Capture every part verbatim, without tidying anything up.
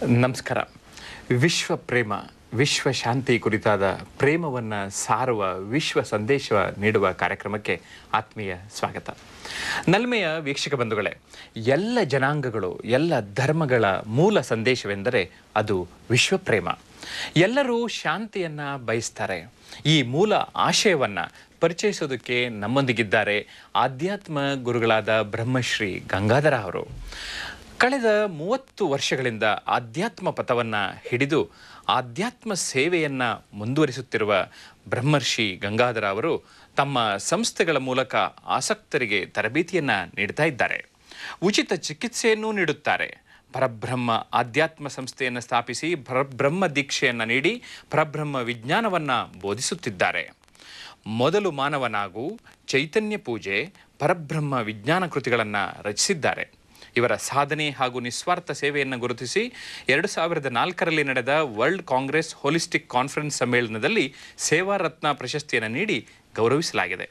ನಮಸ್ಕಾರ. ವಿಶ್ವ ಪ್ರೇಮ, ವಿಶ್ವ ಶಾಂತಿ ಕುರಿತಾದ ಪ್ರೇಮವನ್ನು ಸಾರುವ ವಿಶ್ವ ಸಂದೇಶ ನೀಡುವ ಕಾರ್ಯಕ್ರಮಕ್ಕೆ ಆತ್ಮೀಯ ಸ್ವಾಗತ. ನಲ್ಮೆಯ ವೀಕ್ಷಕ ಬಂಧುಗಳೇ, ಎಲ್ಲ ಜನಾಂಗಗಳು, ಎಲ್ಲ ಧರ್ಮಗಳ ಮೂಲ ಸಂದೇಶವೆಂದರೆ ಅದು ವಿಶ್ವ ಪ್ರೇಮ. ಎಲ್ಲರೂ ಶಾಂತಿಯನ್ನು ಬಯಸ್ತಾರೆ. ಈ ಮೂಲ ಆಶಯವನ್ನು ಪರಿಚಯಿಸೋದಕ್ಕೆ ನಮ್ಮೊಂದಿಗಿದ್ದಾರೆ ಆಧ್ಯಾತ್ಮ ಗುರುಗಳಾದ ಬ್ರಹ್ಮಶ್ರೀ ಗಂಗಾಧರ ಅವರು. ಕಳೆದ ಮೂವತ್ತು ವರ್ಷಗಳಿಂದ ಆಧ್ಯಾತ್ಮ ಪಥವನ್ನು ಹಿಡಿದು ಆಧ್ಯಾತ್ಮ ಸೇವೆಯನ್ನು ಮುಂದುವರಿಸುತ್ತಿರುವ ಬ್ರಹ್ಮರ್ಷಿ ಗಂಗಾಧರ ಅವರು ತಮ್ಮ ಸಂಸ್ಥೆಗಳ ಮೂಲಕ ಆಸಕ್ತರಿಗೆ ತರಬೇತಿಯನ್ನು ನೀಡ್ತಾ ಇದ್ದಾರೆ. ಉಚಿತ ಚಿಕಿತ್ಸೆಯನ್ನೂ ನೀಡುತ್ತಾರೆ. ಪರಬ್ರಹ್ಮ ಆಧ್ಯಾತ್ಮ ಸಂಸ್ಥೆಯನ್ನು ಸ್ಥಾಪಿಸಿ ಪರಬ್ರಹ್ಮ ದೀಕ್ಷೆಯನ್ನು ನೀಡಿ ಪರಬ್ರಹ್ಮ ವಿಜ್ಞಾನವನ್ನು ಬೋಧಿಸುತ್ತಿದ್ದಾರೆ. ಮೊದಲು ಮಾನವನಾಗು, ಚೈತನ್ಯ ಪೂಜೆ, ಪರಬ್ರಹ್ಮ ವಿಜ್ಞಾನ ಕೃತಿಗಳನ್ನು ರಚಿಸಿದ್ದಾರೆ. ಇವರ ಸಾಧನೆ ಹಾಗೂ ನಿಸ್ವಾರ್ಥ ಸೇವೆಯನ್ನು ಗುರುತಿಸಿ ಎರಡು ಸಾವಿರದ ನಾಲ್ಕರಲ್ಲಿ ನಡೆದ ವರ್ಲ್ಡ್ ಕಾಂಗ್ರೆಸ್ ಹೋಲಿಸ್ಟಿಕ್ ಕಾನ್ಫರೆನ್ಸ್ ಸಮ್ಮೇಳನದಲ್ಲಿ ಸೇವಾ ರತ್ನ ಪ್ರಶಸ್ತಿಯನ್ನು ನೀಡಿ ಗೌರವಿಸಲಾಗಿದೆ.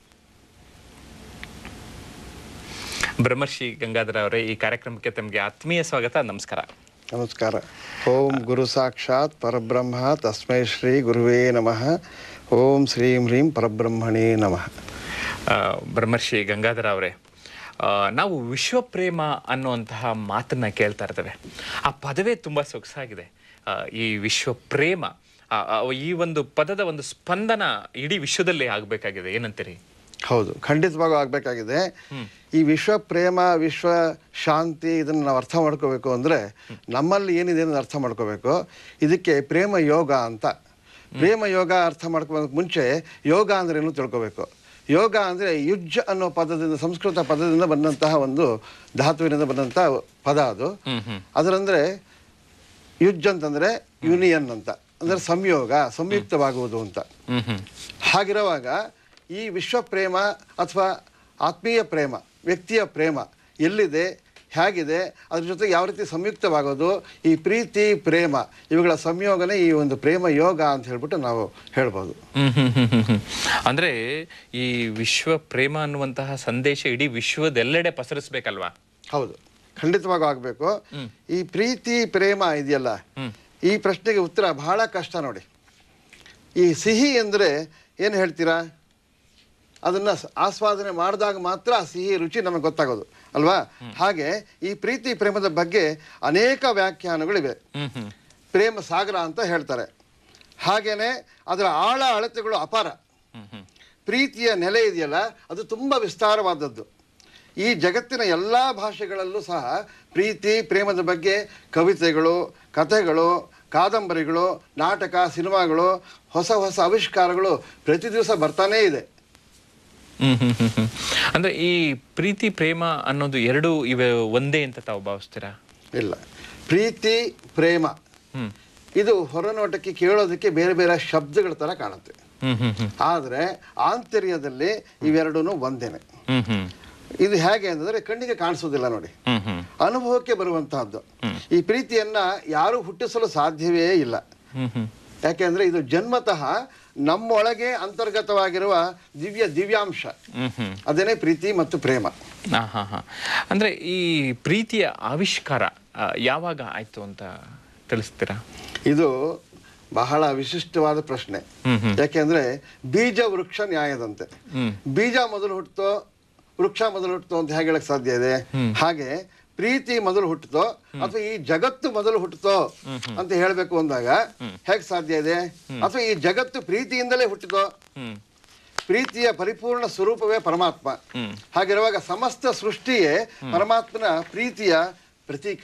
ಬ್ರಹ್ಮರ್ಷಿ ಗಂಗಾಧರ ಅವರೇ, ಈ ಕಾರ್ಯಕ್ರಮಕ್ಕೆ ತಮಗೆ ಆತ್ಮೀಯ ಸ್ವಾಗತ. ನಮಸ್ಕಾರ. ನಮಸ್ಕಾರ. ಓಂ ಗುರು ಸಾಕ್ಷಾತ್ ಪರಬ್ರಹ್ಮ ತಸ್ಮೈ ಶ್ರೀ ಗುರುವೇ ನಮಃ. ಓಂ ಶ್ರೀಂ ಹ್ರೀಂ ಪರಬ್ರಹ್ಮಣೇ ನಮಃ. ಬ್ರಹ್ಮರ್ಷಿ ಗಂಗಾಧರ ಅವರೇ, ನಾವು ವಿಶ್ವಪ್ರೇಮ ಅನ್ನುವಂತಹ ಮಾತನ್ನು ಕೇಳ್ತಾ ಇರ್ತೇವೆ. ಆ ಪದವೇ ತುಂಬ ಸೊಗಸಾಗಿದೆ. ಈ ವಿಶ್ವಪ್ರೇಮ, ಈ ಒಂದು ಪದದ ಒಂದು ಸ್ಪಂದನ ಇಡೀ ವಿಶ್ವದಲ್ಲಿ ಆಗಬೇಕಾಗಿದೆ, ಏನಂತೀರಿ? ಹೌದು, ಖಂಡಿತವಾಗೂ ಆಗಬೇಕಾಗಿದೆ. ಈ ವಿಶ್ವ ಪ್ರೇಮ, ವಿಶ್ವ ಶಾಂತಿ, ಇದನ್ನು ನಾವು ಅರ್ಥ ಮಾಡ್ಕೋಬೇಕು ಅಂದರೆ ನಮ್ಮಲ್ಲಿ ಏನಿದೆ ಅನ್ನೋದು ಅರ್ಥ ಮಾಡ್ಕೋಬೇಕು. ಇದಕ್ಕೆ ಪ್ರೇಮ ಯೋಗ ಅಂತ. ಪ್ರೇಮ ಯೋಗ ಅರ್ಥ ಮಾಡ್ಕೋಬೇಕು ಮುಂಚೆ ಯೋಗ ಅಂದ್ರೆ ಏನು ತಿಳ್ಕೋಬೇಕು. ಯೋಗ ಅಂದರೆ ಯುಜ್ ಅನ್ನೋ ಪದದಿಂದ, ಸಂಸ್ಕೃತ ಪದದಿಂದ ಬಂದಂತಹ ಒಂದು ಧಾತುವಿನಿಂದ ಬಂದಂತಹ ಪದ ಅದು. ಅದರಂದ್ರೆ ಯುಜ್ ಅಂತಂದ್ರೆ ಯೂನಿಯನ್ ಅಂತ, ಅಂದ್ರೆ ಸಂಯೋಗ, ಸಂಯುಕ್ತವಾಗುವುದು ಅಂತ. ಹಾಗಿರುವಾಗ ಈ ವಿಶ್ವ ಪ್ರೇಮ ಅಥವಾ ಆತ್ಮೀಯ ಪ್ರೇಮ, ವ್ಯಕ್ತಿಯ ಪ್ರೇಮ ಎಲ್ಲಿದೆ, ಹೇಗಿದೆ, ಅದ್ರ ಜೊತೆಗೆ ಯಾವ ರೀತಿ ಸಂಯುಕ್ತವಾಗೋದು, ಈ ಪ್ರೀತಿ ಪ್ರೇಮ ಇವುಗಳ ಸಂಯೋಗನೇ ಈ ಒಂದು ಪ್ರೇಮ ಯೋಗ ಅಂತ ಹೇಳ್ಬಿಟ್ಟು ನಾವು ಹೇಳ್ಬೋದು. ಅಂದ್ರೆ ಈ ವಿಶ್ವ ಪ್ರೇಮ ಅನ್ನುವಂತಹ ಸಂದೇಶ ಇಡೀ ವಿಶ್ವದೆಲ್ಲೆಡೆ ಪಸರಿಸ್ಬೇಕಲ್ವಾ? ಹೌದು, ಖಂಡಿತವಾಗೂ ಆಗ್ಬೇಕು. ಈ ಪ್ರೀತಿ ಪ್ರೇಮ ಇದೆಯಲ್ಲ, ಈ ಪ್ರಶ್ನೆಗೆ ಉತ್ತರ ಬಹಳ ಕಷ್ಟ ನೋಡಿ. ಈ ಸಿಹಿ ಅಂದ್ರೆ ಏನು ಹೇಳ್ತೀರಾ? ಅದನ್ನ ಆಸ್ವಾದನೆ ಮಾಡಿದಾಗ ಮಾತ್ರ ಸಿಹಿ ರುಚಿ ನಮಗೆ ಗೊತ್ತಾಗೋದು ಅಲ್ವಾ? ಹಾಗೆ ಈ ಪ್ರೀತಿ ಪ್ರೇಮದ ಬಗ್ಗೆ ಅನೇಕ ವ್ಯಾಖ್ಯಾನಗಳಿವೆ. ಪ್ರೇಮ ಸಾಗರ ಅಂತ ಹೇಳ್ತಾರೆ. ಹಾಗೇನೆ ಅದರ ಆಳ ಅಳತೆಗಳು ಅಪಾರ. ಪ್ರೀತಿಯ ನೆಲೆ ಇದೆಯಲ್ಲ, ಅದು ತುಂಬ ವಿಸ್ತಾರವಾದದ್ದು. ಈ ಜಗತ್ತಿನ ಎಲ್ಲ ಭಾಷೆಗಳಲ್ಲೂ ಸಹ ಪ್ರೀತಿ ಪ್ರೇಮದ ಬಗ್ಗೆ ಕವಿತೆಗಳು, ಕಥೆಗಳು, ಕಾದಂಬರಿಗಳು, ನಾಟಕ, ಸಿನಿಮಾಗಳು, ಹೊಸ ಹೊಸ ಆವಿಷ್ಕಾರಗಳು ಪ್ರತಿ ದಿವಸ ಬರ್ತಾನೇ ಇದೆ. ಹ್ಮ್ ಹ್ಮ್ ಹ್ಮ್ ಹ್ಮ್ ಅಂದ್ರೆ ಈ ಪ್ರೀತಿ ಪ್ರೇಮ ಅನ್ನೋದು ಎರಡು ಇವೆ ಒಂದೇ ಅಂತ ತಾವು ಭಾವಿಸ್ತೀರಾ? ಇಲ್ಲ, ಪ್ರೀತಿ ಪ್ರೇಮ ಇದು ಹೊರನೋಟಕ್ಕೆ ಕೇಳೋದಕ್ಕೆ ಬೇರೆ ಬೇರೆ ಶಬ್ದಗಳ ತರ ಕಾಣುತ್ತೆ. ಆದ್ರೆ ಆಂತರ್ಯದಲ್ಲಿ ಇವೆರಡೂ ಒಂದೇನೆ. ಇದು ಹೇಗೆ ಅಂತಂದ್ರೆ ಕಣ್ಣಿಗೆ ಕಾಣಿಸೋದಿಲ್ಲ ನೋಡಿ, ಅನುಭವಕ್ಕೆ ಬರುವಂತಹದ್ದು. ಈ ಪ್ರೀತಿಯನ್ನ ಯಾರು ಹುಟ್ಟಿಸಲು ಸಾಧ್ಯವೇ ಇಲ್ಲ. ಯಾಕೆಂದ್ರೆ ಇದು ಜನ್ಮತಃ ನಮ್ಮೊಳಗೆ ಅಂತರ್ಗತವಾಗಿರುವ ದಿವ್ಯ ದಿವ್ಯಾಂಶ, ಅದೇನೇ ಪ್ರೀತಿ ಮತ್ತು ಪ್ರೇಮ. ಅಂದ್ರೆ ಈ ಪ್ರೀತಿಯ ಆವಿಷ್ಕಾರ ಯಾವಾಗ ಆಯ್ತು ಅಂತ ತಿಳಿಸ್ತೀರಾ? ಇದು ಬಹಳ ವಿಶಿಷ್ಟವಾದ ಪ್ರಶ್ನೆ. ಯಾಕೆಂದ್ರೆ ಬೀಜ ವೃಕ್ಷ ನ್ಯಾಯದಂತೆ. ಬೀಜ ಮೊದಲು ಹುಟ್ಟುತ್ತೋ ವೃಕ್ಷ ಮೊದಲು ಹುಟ್ಟುತ್ತೋ ಅಂತ ಹೇಗೆ ಹೇಳಕ್ ಸಾಧ್ಯ ಇದೆ? ಹಾಗೆ ಪ್ರೀತಿ ಮೊದಲು ಹುಟ್ಟುತ್ತೋ ಅಥವಾ ಈ ಜಗತ್ತು ಮೊದಲು ಹುಟ್ಟುತ್ತೋ ಅಂತ ಹೇಳ್ಬೇಕು ಅಂದಾಗ ಹೇಗೆ ಸಾಧ್ಯ ಇದೆ? ಅಥವಾ ಈ ಜಗತ್ತು ಪ್ರೀತಿಯಿಂದಲೇ ಹುಟ್ಟಿತೋ? ಪ್ರೀತಿಯ ಪರಿಪೂರ್ಣ ಸ್ವರೂಪವೇ ಪರಮಾತ್ಮ. ಹಾಗಿರುವಾಗ ಸಮಸ್ತ ಸೃಷ್ಟಿಯೇ ಪರಮಾತ್ಮನ ಪ್ರೀತಿಯ ಪ್ರತೀಕ.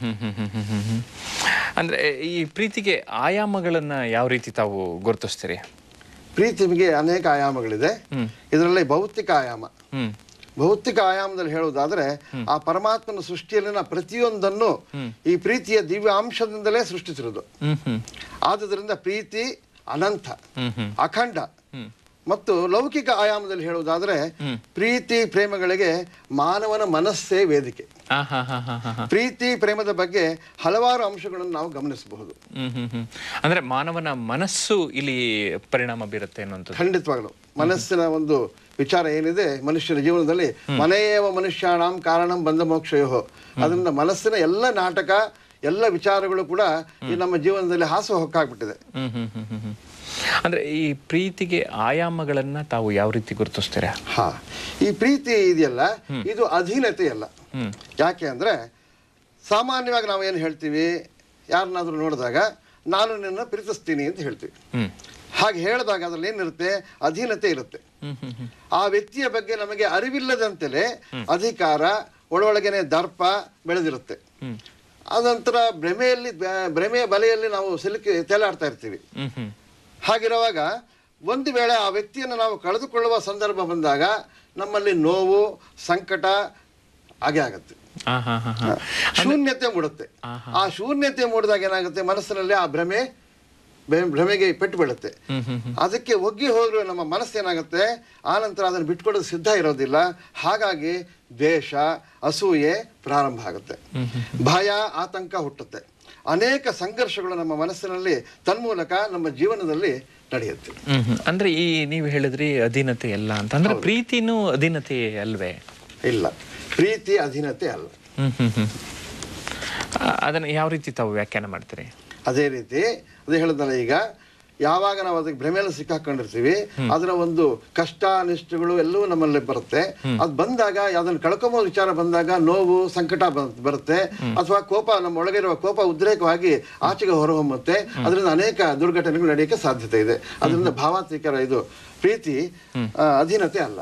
ಅಂದ್ರೆ ಈ ಪ್ರೀತಿಗೆ ಆಯಾಮಗಳನ್ನ ಯಾವ ರೀತಿ ತಾವು ಗುರುತಿಸ್ತೀರಿ? ಪ್ರೀತಿಗೆ ಅನೇಕ ಆಯಾಮಗಳಿದೆ. ಇದರಲ್ಲಿ ಭೌತಿಕ ಆಯಾಮ. ಭೌತಿಕ ಆಯಾಮದಲ್ಲಿ ಹೇಳುವುದಾದ್ರೆ ಆ ಪರಮಾತ್ಮನ ಸೃಷ್ಟಿಯಲ್ಲಿನ ಪ್ರತಿಯೊಂದನ್ನು ಈ ಪ್ರೀತಿಯ ದಿವ್ಯ ಅಂಶದಿಂದಲೇ ಸೃಷ್ಟಿಸಿರುವುದು. ಆದುದರಿಂದ ಪ್ರೀತಿ ಅನಂತ, ಅಖಂಡ. ಮತ್ತು ಲೌಕಿಕ ಆಯಾಮದಲ್ಲಿ ಹೇಳುವುದಾದ್ರೆ ಪ್ರೀತಿ ಪ್ರೇಮಗಳಿಗೆ ಮಾನವನ ಮನಸ್ಸೇ ವೇದಿಕೆ. ಪ್ರೀತಿ ಪ್ರೇಮದ ಬಗ್ಗೆ ಹಲವಾರು ಅಂಶಗಳನ್ನು ನಾವು ಗಮನಿಸಬಹುದು. ಅಂದ್ರೆ ಮಾನವನ ಮನಸ್ಸು ಇಲ್ಲಿ ಪರಿಣಾಮ ಬೀರುತ್ತೆ ಅನ್ನೋದು. ಖಂಡಿತವಾಗ್ಲು ಮನಸ್ಸಿನ ಒಂದು ವಿಚಾರ ಏನಿದೆ ಮನುಷ್ಯನ ಜೀವನದಲ್ಲಿ, ಮನೆಯೇವ ಮನುಷ್ಯಾಣಂ ಕಾರಣಂ ಬಂಧ ಮೋಕ್ಷಯೋ. ಅದರಿಂದ ಮನಸ್ಸಿನ ಎಲ್ಲ ನಾಟಕ ಎಲ್ಲ ವಿಚಾರಗಳು ಕೂಡ ಈ ನಮ್ಮ ಜೀವನದಲ್ಲಿ ಹಾಸು ಹೊಕ್ಕಾಗ್ಬಿಟ್ಟಿದೆ. ಹ್ಮ್ ಹ್ಮ್ ಹ್ಮ್ ಹ್ಮ್ ಅಂದ್ರೆ ಈ ಪ್ರೀತಿಗೆ ಆಯಾಮಗಳನ್ನ ತಾವು ಯಾವ ರೀತಿ ಗುರುತಿಸ್ತೀರಾ? ಹಾ, ಈ ಪ್ರೀತಿ ಇದೆಯಲ್ಲ, ಇದು ಅಧೀನತೆ ಅಲ್ಲ. ಯಾಕೆ ಅಂದ್ರೆ ಸಾಮಾನ್ಯವಾಗಿ ನಾವು ಏನು ಹೇಳ್ತೀವಿ, ಯಾರನ್ನಾದ್ರೂ ನೋಡಿದಾಗ ನಾನು ನಿನ್ನ ಪ್ರೀತಿಸ್ತೀನಿ ಅಂತ ಹೇಳ್ತೀವಿ. ಹಾಗೆ ಹೇಳಿದಾಗ ಅದ್ರಲ್ಲಿ ಏನಿರುತ್ತೆ, ಅಧೀನತೆ ಇರುತ್ತೆ. ಆ ವ್ಯಕ್ತಿಯ ಬಗ್ಗೆ ನಮಗೆ ಅರಿವಿಲ್ಲದಂತೆಲೇ ಅಧಿಕಾರ, ಒಳೊಳಗೇನೆ ದರ್ಪ ಬೆಳೆದಿರುತ್ತೆ. ಅದಂತರ ಭ್ರಮೆಯಲ್ಲಿ ಭ್ರಮೆಯ ಬಲೆಯಲ್ಲಿ ನಾವು ಸಿಲುಕಿ ತೇಲಾಡ್ತಾ ಇರ್ತೀವಿ. ಹಾಗಿರುವಾಗ ಒಂದು ವೇಳೆ ಆ ವ್ಯಕ್ತಿಯನ್ನು ನಾವು ಕಳೆದುಕೊಳ್ಳುವ ಸಂದರ್ಭ ಬಂದಾಗ ನಮ್ಮಲ್ಲಿ ನೋವು, ಸಂಕಟ ಹಾಗೆ ಆಗುತ್ತೆ, ಶೂನ್ಯತೆ ಮೂಡುತ್ತೆ. ಆ ಶೂನ್ಯತೆ ಮೂಡಿದಾಗ ಏನಾಗುತ್ತೆ, ಮನಸ್ಸಿನಲ್ಲಿ ಆ ಭ್ರಮೆ ಭ್ರಮೆಗೆ ಪೆಟ್ಟು ಬೀಳುತ್ತೆ. ಅದಕ್ಕೆ ಒಗ್ಗಿ ಹೋದ್ರು ನಮ್ಮ ಮನಸ್ಸೇನಾಗುತ್ತೆ, ಆನಂತರ ಅದನ್ನು ಬಿಟ್ಕೊಡೋದು ಸಿದ್ಧ ಇರೋದಿಲ್ಲ. ಹಾಗಾಗಿ ದ್ವೇಷ, ಅಸೂಯೆ ಪ್ರಾರಂಭ ಆಗುತ್ತೆ, ಭಯ, ಆತಂಕ ಹುಟ್ಟುತ್ತೆ. ಅನೇಕ ಸಂಘರ್ಷಗಳು ನಮ್ಮ ಮನಸ್ಸಿನಲ್ಲಿ ತನ್ಮೂಲಕ ನಮ್ಮ ಜೀವನದಲ್ಲಿ ನಡೆಯುತ್ತೆ. ಅಂದ್ರೆ ಈ ನೀವು ಹೇಳಿದ್ರಿ ಅಧೀನತೆ ಎಲ್ಲ ಅಂತ, ಅಂದ್ರೆ ಪ್ರೀತಿನೂ ಅಧೀನತೆ ಅಲ್ವೇ? ಇಲ್ಲ, ಪ್ರೀತಿ ಅಧೀನತೆ ಅಲ್ಲ. ಅದನ್ನ ಯಾವ ರೀತಿ ತಾವು ವ್ಯಾಖ್ಯಾನ ಮಾಡ್ತೀರಿ? ಅದೇ ರೀತಿ ಅದೇ ಹೇಳಿದ್ನಲ್ಲ, ಈಗ ಯಾವಾಗ ನಾವು ಅದಕ್ಕೆ ಭ್ರಮೆಯಲ್ಲಿ ಸಿಕ್ಕಾಕೊಂಡಿರ್ತೀವಿ, ಅದರ ಒಂದು ಕಷ್ಟ ಅನಿಷ್ಟಗಳು ಎಲ್ಲವೂ ನಮ್ಮಲ್ಲಿ ಬರುತ್ತೆ. ಅದು ಬಂದಾಗ ಅದನ್ನು ಕಳ್ಕೊಂಬೋ ವಿಚಾರ ಬಂದಾಗ ನೋವು, ಸಂಕಟ ಬರುತ್ತೆ. ಅಥವಾ ಕೋಪ, ನಮ್ಮ ಒಳಗಿರುವ ಕೋಪ ಉದ್ರೇಕವಾಗಿ ಆಚೆಗೆ ಹೊರಹೊಮ್ಮುತ್ತೆ. ಅದರಿಂದ ಅನೇಕ ದುರ್ಘಟನೆಗಳು ನಡೆಯಕ್ಕೆ ಸಾಧ್ಯತೆ ಇದೆ. ಅದರಿಂದ ಭಾವಾತ್ಮಕ ಇದು ಪ್ರೀತಿ ಅಧೀನತೆ ಅಲ್ಲ.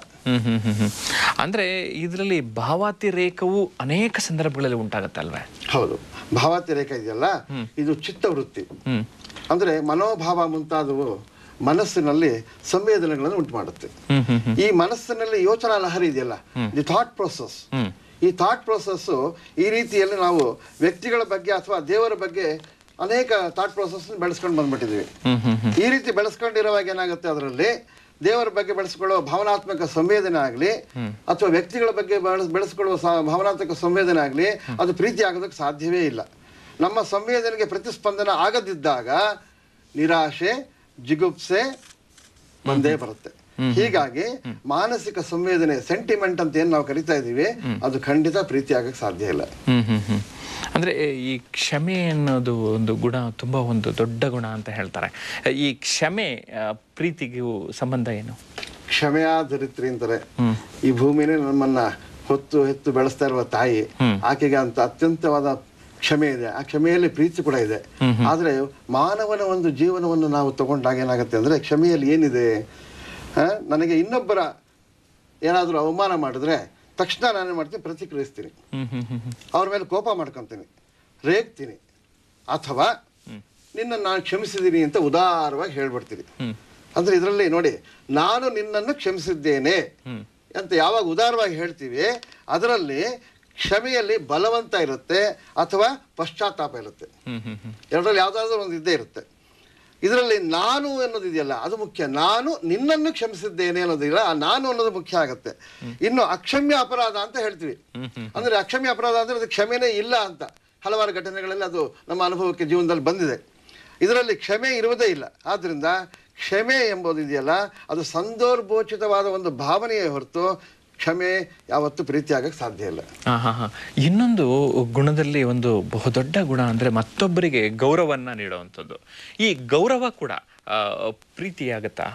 ಅಂದ್ರೆ ಇದರಲ್ಲಿ ಭಾವಾತಿರೇಕವು ಅನೇಕ ಸಂದರ್ಭಗಳಲ್ಲಿ ಉಂಟಾಗತ್ತೆ ಅಲ್ವೇ? ಹೌದು, ಭಾವಾತಿರೇಕ ಇದೆಯಲ್ಲ, ಇದು ಚಿತ್ತವೃತ್ತಿ. ಅಂದ್ರೆ ಮನೋಭಾವ ಮುಂತಾದವು ಮನಸ್ಸಿನಲ್ಲಿ ಸಂವೇದನೆಗಳನ್ನು ಉಂಟು ಮಾಡುತ್ತೆ. ಈ ಮನಸ್ಸಿನಲ್ಲಿ ಯೋಚನಾ ಲಹರಿ ಇದೆಯಲ್ಲ, ದಿ ಥಾಟ್ ಪ್ರೊಸೆಸ್, ಈ ಥಾಟ್ ಪ್ರೊಸೆಸ್ ಈ ರೀತಿಯಲ್ಲಿ ನಾವು ವ್ಯಕ್ತಿಗಳ ಬಗ್ಗೆ ಅಥವಾ ದೇವರ ಬಗ್ಗೆ ಅನೇಕ ಥಾಟ್ ಪ್ರೊಸೆಸ್ ಬೆಳೆಸ್ಕೊಂಡು ಬಂದ್ಬಿಟ್ಟಿದೀವಿ. ಈ ರೀತಿ ಬೆಳೆಸ್ಕೊಂಡಿರುವಾಗ ಏನಾಗುತ್ತೆ, ಅದರಲ್ಲಿ ದೇವರ ಬಗ್ಗೆ ಬೆಳೆಸ್ಕೊಳ್ಳುವ ಭಾವನಾತ್ಮಕ ಸಂವೇದನೆ ಆಗಲಿ ಅಥವಾ ವ್ಯಕ್ತಿಗಳ ಬಗ್ಗೆ ಬೆಳೆಸ್ಕೊಳ್ಳುವ ಭಾವನಾತ್ಮಕ ಸಂವೇದನೆ ಆಗಲಿ ಅದು ಪ್ರೀತಿ ಆಗೋದಕ್ಕೆ ಸಾಧ್ಯವೇ ಇಲ್ಲ. ನಮ್ಮ ಸಂವೇದನೆಗೆ ಪ್ರತಿಸ್ಪಂದನ ಆಗದಿದ್ದಾಗ ನಿರಾಶೆ, ಜಿಗುಪ್ಸೆ ಬಂದೇ ಬರುತ್ತೆ. ಹೀಗಾಗಿ ಮಾನಸಿಕ ಸಂವೇದನೆ, ಸೆಂಟಿಮೆಂಟ್ ಅಂತ ಏನ್ ನಾವು ಕರಿತಾ ಇದೀವಿ, ಅದು ಖಂಡಿತ ಪ್ರೀತಿ ಆಗಕ್ಕೆ ಸಾಧ್ಯ ಇಲ್ಲ. ಅಂದ್ರೆ ಈ ಕ್ಷಮೆ ಅನ್ನೋದು ಒಂದು ಗುಣ ತುಂಬಾ ಒಂದು ದೊಡ್ಡ ಗುಣ ಅಂತ ಹೇಳ್ತಾರೆ. ಈ ಕ್ಷಮೆ ಪ್ರೀತಿಗೂ ಸಂಬಂಧ ಏನು? ಕ್ಷಮೆಯಾಧರಿತ್ರಿ ಅಂತಾರೆ. ಈ ಭೂಮಿನೇ ನಮ್ಮನ್ನ ಹೊತ್ತು ಹೆತ್ತು ಬೆಳೆಸ್ತಾ ಇರುವ ತಾಯಿ, ಆಕೆಗೆ ಅಂತ ಅತ್ಯಂತವಾದ ಕ್ಷಮೆ ಇದೆ. ಆ ಕ್ಷಮೆಯಲ್ಲಿ ಪ್ರೀತಿ ಕೂಡ ಇದೆ. ಆದ್ರೆ ಮಾನವನ ಒಂದು ಜೀವನವನ್ನು ನಾವು ತಗೊಂಡಾಗ ಏನಾಗುತ್ತೆ ಅಂದ್ರೆ, ಕ್ಷಮೆಯಲ್ಲಿ ಏನಿದೆ, ನನಗೆ ಇನ್ನೊಬ್ಬರ ಏನಾದ್ರೂ ಅವಮಾನ ಮಾಡಿದ್ರೆ ತಕ್ಷಣ ನಾನೇನ್ ಮಾಡ್ತೀನಿ, ಪ್ರತಿಕ್ರಿಯಿಸ್ತೀನಿ, ಅವ್ರ ಮೇಲೆ ಕೋಪ ಮಾಡ್ಕೊಂತೀನಿ, ರೇಗ್ತೀನಿ, ಅಥವಾ ನಿನ್ನ ನಾನು ಕ್ಷಮಿಸಿದ್ದೀನಿ ಅಂತ ಉದಾರವಾಗಿ ಹೇಳ್ಬಿಡ್ತೀನಿ. ಅಂದ್ರೆ ಇದರಲ್ಲಿ ನೋಡಿ, ನಾನು ನಿನ್ನನ್ನು ಕ್ಷಮಿಸಿದ್ದೇನೆ ಅಂತ ಯಾವಾಗ ಉದಾರವಾಗಿ ಹೇಳ್ತೀವಿ, ಅದರಲ್ಲಿ ಕ್ಷಮೆಯಲ್ಲಿ ಬಲವಂತ ಇರುತ್ತೆ ಅಥವಾ ಪಶ್ಚಾತ್ತಾಪ ಇರುತ್ತೆ. ಎರಡರಲ್ಲಿ ಯಾವ್ದಾದ್ರು ಒಂದು ಇದ್ದೇ ಇರುತ್ತೆ. ಇದರಲ್ಲಿ ನಾನು ಅನ್ನೋದಿದೆಯಲ್ಲ, ಅದು ಮುಖ್ಯ. ನಾನು ನಿನ್ನನ್ನು ಕ್ಷಮಿಸಿದ್ದೇನೆ ಅನ್ನೋದಿಲ್ಲ, ಆ ನಾನು ಅನ್ನೋದು ಮುಖ್ಯ ಆಗುತ್ತೆ. ಇನ್ನು ಅಕ್ಷಮ್ಯ ಅಪರಾಧ ಅಂತ ಹೇಳ್ತೀವಿ. ಅಂದ್ರೆ ಅಕ್ಷಮ್ಯ ಅಪರಾಧ ಅಂದ್ರೆ ಅದು ಕ್ಷಮೆನೇ ಇಲ್ಲ ಅಂತ ಹಲವಾರು ಘಟನೆಗಳಲ್ಲಿ ಅದು ನಮ್ಮ ಅನುಭವಕ್ಕೆ ಜೀವನದಲ್ಲಿ ಬಂದಿದೆ. ಇದರಲ್ಲಿ ಕ್ಷಮೆ ಇರುವುದೇ ಇಲ್ಲ. ಆದ್ರಿಂದ ಕ್ಷಮೆ ಎಂಬುದು ಇದೆಯಲ್ಲ, ಅದು ಸಂದರ್ಭೋಚಿತವಾದ ಒಂದು ಭಾವನೆಯೇ ಹೊರತು ಕ್ಷಮೆ ಯಾವತ್ತೂ ಪ್ರೀತಿ ಆಗಕ್ಕೆ ಸಾಧ್ಯ ಇಲ್ಲ. ಇನ್ನೊಂದು ಗುಣದಲ್ಲಿ ಒಂದು ಬಹುದೊಡ್ಡ ಗುಣ ಅಂದ್ರೆ ಮತ್ತೊಬ್ಬರಿಗೆ ಗೌರವನ್ನ ನೀಡುವಂಥದ್ದು. ಈ ಗೌರವ ಕೂಡ ಪ್ರೀತಿಯಾಗತ್ತಾ?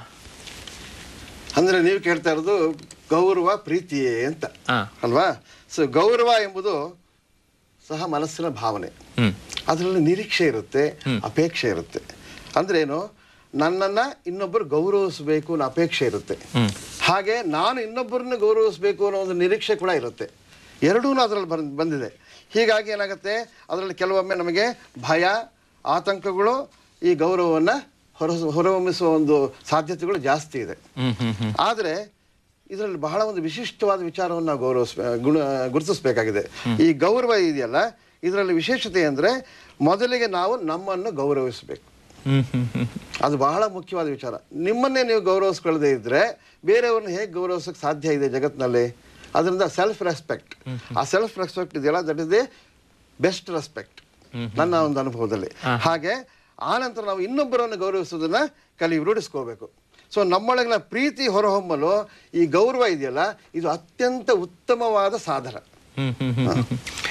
ಅಂದ್ರೆ ನೀವು ಕೇಳ್ತಾ ಇರೋದು ಗೌರವ ಪ್ರೀತಿಯೇ ಅಂತ ಅಲ್ವಾ? ಸೊ ಗೌರವ ಎಂಬುದು ಸಹ ಮನಸ್ಸಿನ ಭಾವನೆ. ಅದರಲ್ಲಿ ನಿರೀಕ್ಷೆ ಇರುತ್ತೆ, ಅಪೇಕ್ಷೆ ಇರುತ್ತೆ. ಅಂದ್ರೆ ಏನು, ನನ್ನನ್ನ ಇನ್ನೊಬ್ಬರು ಗೌರವಿಸಬೇಕು ಅನ್ನೋ ಅಪೇಕ್ಷೆ ಇರುತ್ತೆ. ಹಾಗೆ ನಾನು ಇನ್ನೊಬ್ಬರನ್ನ ಗೌರವಿಸಬೇಕು ಅನ್ನೋ ಒಂದು ನಿರೀಕ್ಷೆ ಕೂಡ ಇರುತ್ತೆ. ಎರಡೂ ಅದರಲ್ಲಿ ಬಂದ್ ಬಂದಿದೆ ಹೀಗಾಗಿ ಏನಾಗುತ್ತೆ, ಅದರಲ್ಲಿ ಕೆಲವೊಮ್ಮೆ ನಮಗೆ ಭಯ, ಆತಂಕಗಳು ಈ ಗೌರವವನ್ನು ಹೊರ ಹೊರಹೊಮ್ಮಿಸುವ ಒಂದು ಸಾಧ್ಯತೆಗಳು ಜಾಸ್ತಿ ಇದೆ. ಆದರೆ ಇದರಲ್ಲಿ ಬಹಳ ಒಂದು ವಿಶಿಷ್ಟವಾದ ವಿಚಾರವನ್ನು ನಾವು ಗೌರವಿಸ್ ಗುಣ ಗುರುತಿಸಬೇಕಾಗಿದೆ. ಈ ಗೌರವ ಇದೆಯಲ್ಲ, ಇದರಲ್ಲಿ ವಿಶೇಷತೆ ಅಂದರೆ ಮೊದಲಿಗೆ ನಾವು ನಮ್ಮನ್ನು ಗೌರವಿಸಬೇಕು. ಅದು ಬಹಳ ಮುಖ್ಯವಾದ ವಿಚಾರ. ನಿಮ್ಮನ್ನೇ ನೀವು ಗೌರವಿಸ್ಕೊಳ್ಳದೆ ಇದ್ರೆ ಬೇರೆಯವ್ರನ್ನ ಹೇಗೆ ಗೌರವಿಸೋಕೆ ಸಾಧ್ಯ ಇದೆ ಜಗತ್ತಿನಲ್ಲಿ? ಅದರಿಂದ ಸೆಲ್ಫ್ ರೆಸ್ಪೆಕ್ಟ್, ಆ ಸೆಲ್ಫ್ ರೆಸ್ಪೆಕ್ಟ್ ಇದೆಯಲ್ಲ, that is the best respect ನನ್ನ ಒಂದು ಅನುಭವದಲ್ಲಿ. ಹಾಗೆ ಆನಂತರ ನಾವು ಇನ್ನೊಬ್ಬರನ್ನು ಗೌರವಿಸೋದನ್ನ ಕಲಿ ರೂಢಿಸ್ಕೋಬೇಕು. ಸೊ ನಮ್ಮೊಳಗಿನ ಪ್ರೀತಿ ಹೊರಹೊಮ್ಮಲು ಈ ಗೌರವ ಇದೆಯಲ್ಲ, ಇದು ಅತ್ಯಂತ ಉತ್ತಮವಾದ ಸಾಧನ.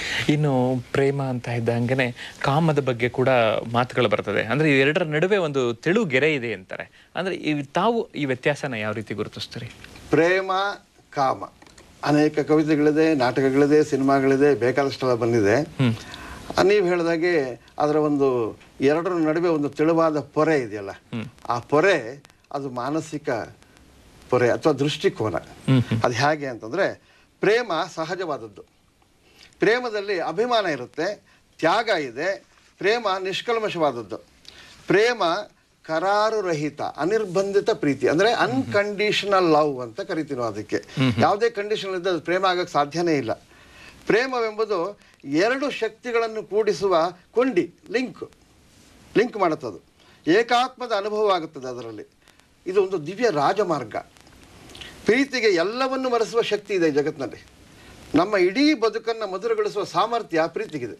ಇನ್ನು ಪ್ರೇಮ ಅಂತ ಇದ್ದಂಗೆ ಕಾಮದ ಬಗ್ಗೆ ಕೂಡ ಮಾತುಗಳು ಬರ್ತದೆ. ಅಂದ್ರೆ ಇವೆರಡರ ನಡುವೆ ಒಂದು ತೆಳು ಗೆರೆ ಇದೆ ಅಂತಾರೆ. ಅಂದ್ರೆ ಈ ತಾವು ಈ ವ್ಯತ್ಯಾಸನ ಯಾವ ರೀತಿ ಗುರುತಿಸ್ತೀರಿ? ಪ್ರೇಮ ಕಾಮ ಅನೇಕ ಕವಿತೆಗಳಿದೆ, ನಾಟಕಗಳಿದೆ, ಸಿನಿಮಾಗಳಿದೆ, ಬೇಕಾದಷ್ಟೆಲ್ಲ ಬಂದಿದೆ. ನೀವು ಹೇಳಿದಾಗೆ ಅದರ ಒಂದು ಎರಡರ ನಡುವೆ ಒಂದು ತೆಳುವಾದ ಪೊರೆ ಇದೆಯಲ್ಲ, ಆ ಪೊರೆ ಅದು ಮಾನಸಿಕ ಪೊರೆ ಅಥವಾ ದೃಷ್ಟಿಕೋನ. ಅದು ಹೇಗೆ ಅಂತಂದ್ರೆ, ಪ್ರೇಮ ಸಹಜವಾದದ್ದು. ಪ್ರೇಮದಲ್ಲಿ ಅಭಿಮಾನ ಇರುತ್ತೆ, ತ್ಯಾಗ ಇದೆ. ಪ್ರೇಮ ನಿಷ್ಕಲ್ಮಶವಾದದ್ದು. ಪ್ರೇಮ ಕರಾರು ರಹಿತ, ಅನಿರ್ಬಂಧಿತ ಪ್ರೀತಿ, ಅಂದ್ರೆ ಅನ್ಕಂಡೀಷನಲ್ ಲವ್ ಅಂತ ಕರಿತೀವಿ ನಾವು. ಅದಕ್ಕೆ ಯಾವುದೇ ಕಂಡೀಷನ್ ಇದ್ದ ಪ್ರೇಮ ಆಗಕ್ಕೆ ಸಾಧ್ಯನೇ ಇಲ್ಲ. ಪ್ರೇಮವೆಂಬುದು ಎರಡು ಶಕ್ತಿಗಳನ್ನು ಕೂಡಿಸುವ ಕೊಂಡಿ, ಲಿಂಕ್ ಲಿಂಕ್ ಮಾಡುತ್ತದು. ಏಕಾತ್ಮದ ಅನುಭವ ಆಗುತ್ತದೆ ಅದರಲ್ಲಿ. ಇದು ಒಂದು ದಿವ್ಯ ರಾಜಮಾರ್ಗ. ಪ್ರೀತಿಗೆ ಎಲ್ಲವನ್ನು ಮರೆಸುವ ಶಕ್ತಿ ಇದೆ ಈ ಜಗತ್ತಿನಲ್ಲಿ. ನಮ್ಮ ಇಡೀ ಬದುಕನ್ನು ಮಧುರಗೊಳಿಸುವ ಸಾಮರ್ಥ್ಯ ಪ್ರೀತಿಗಿದೆ.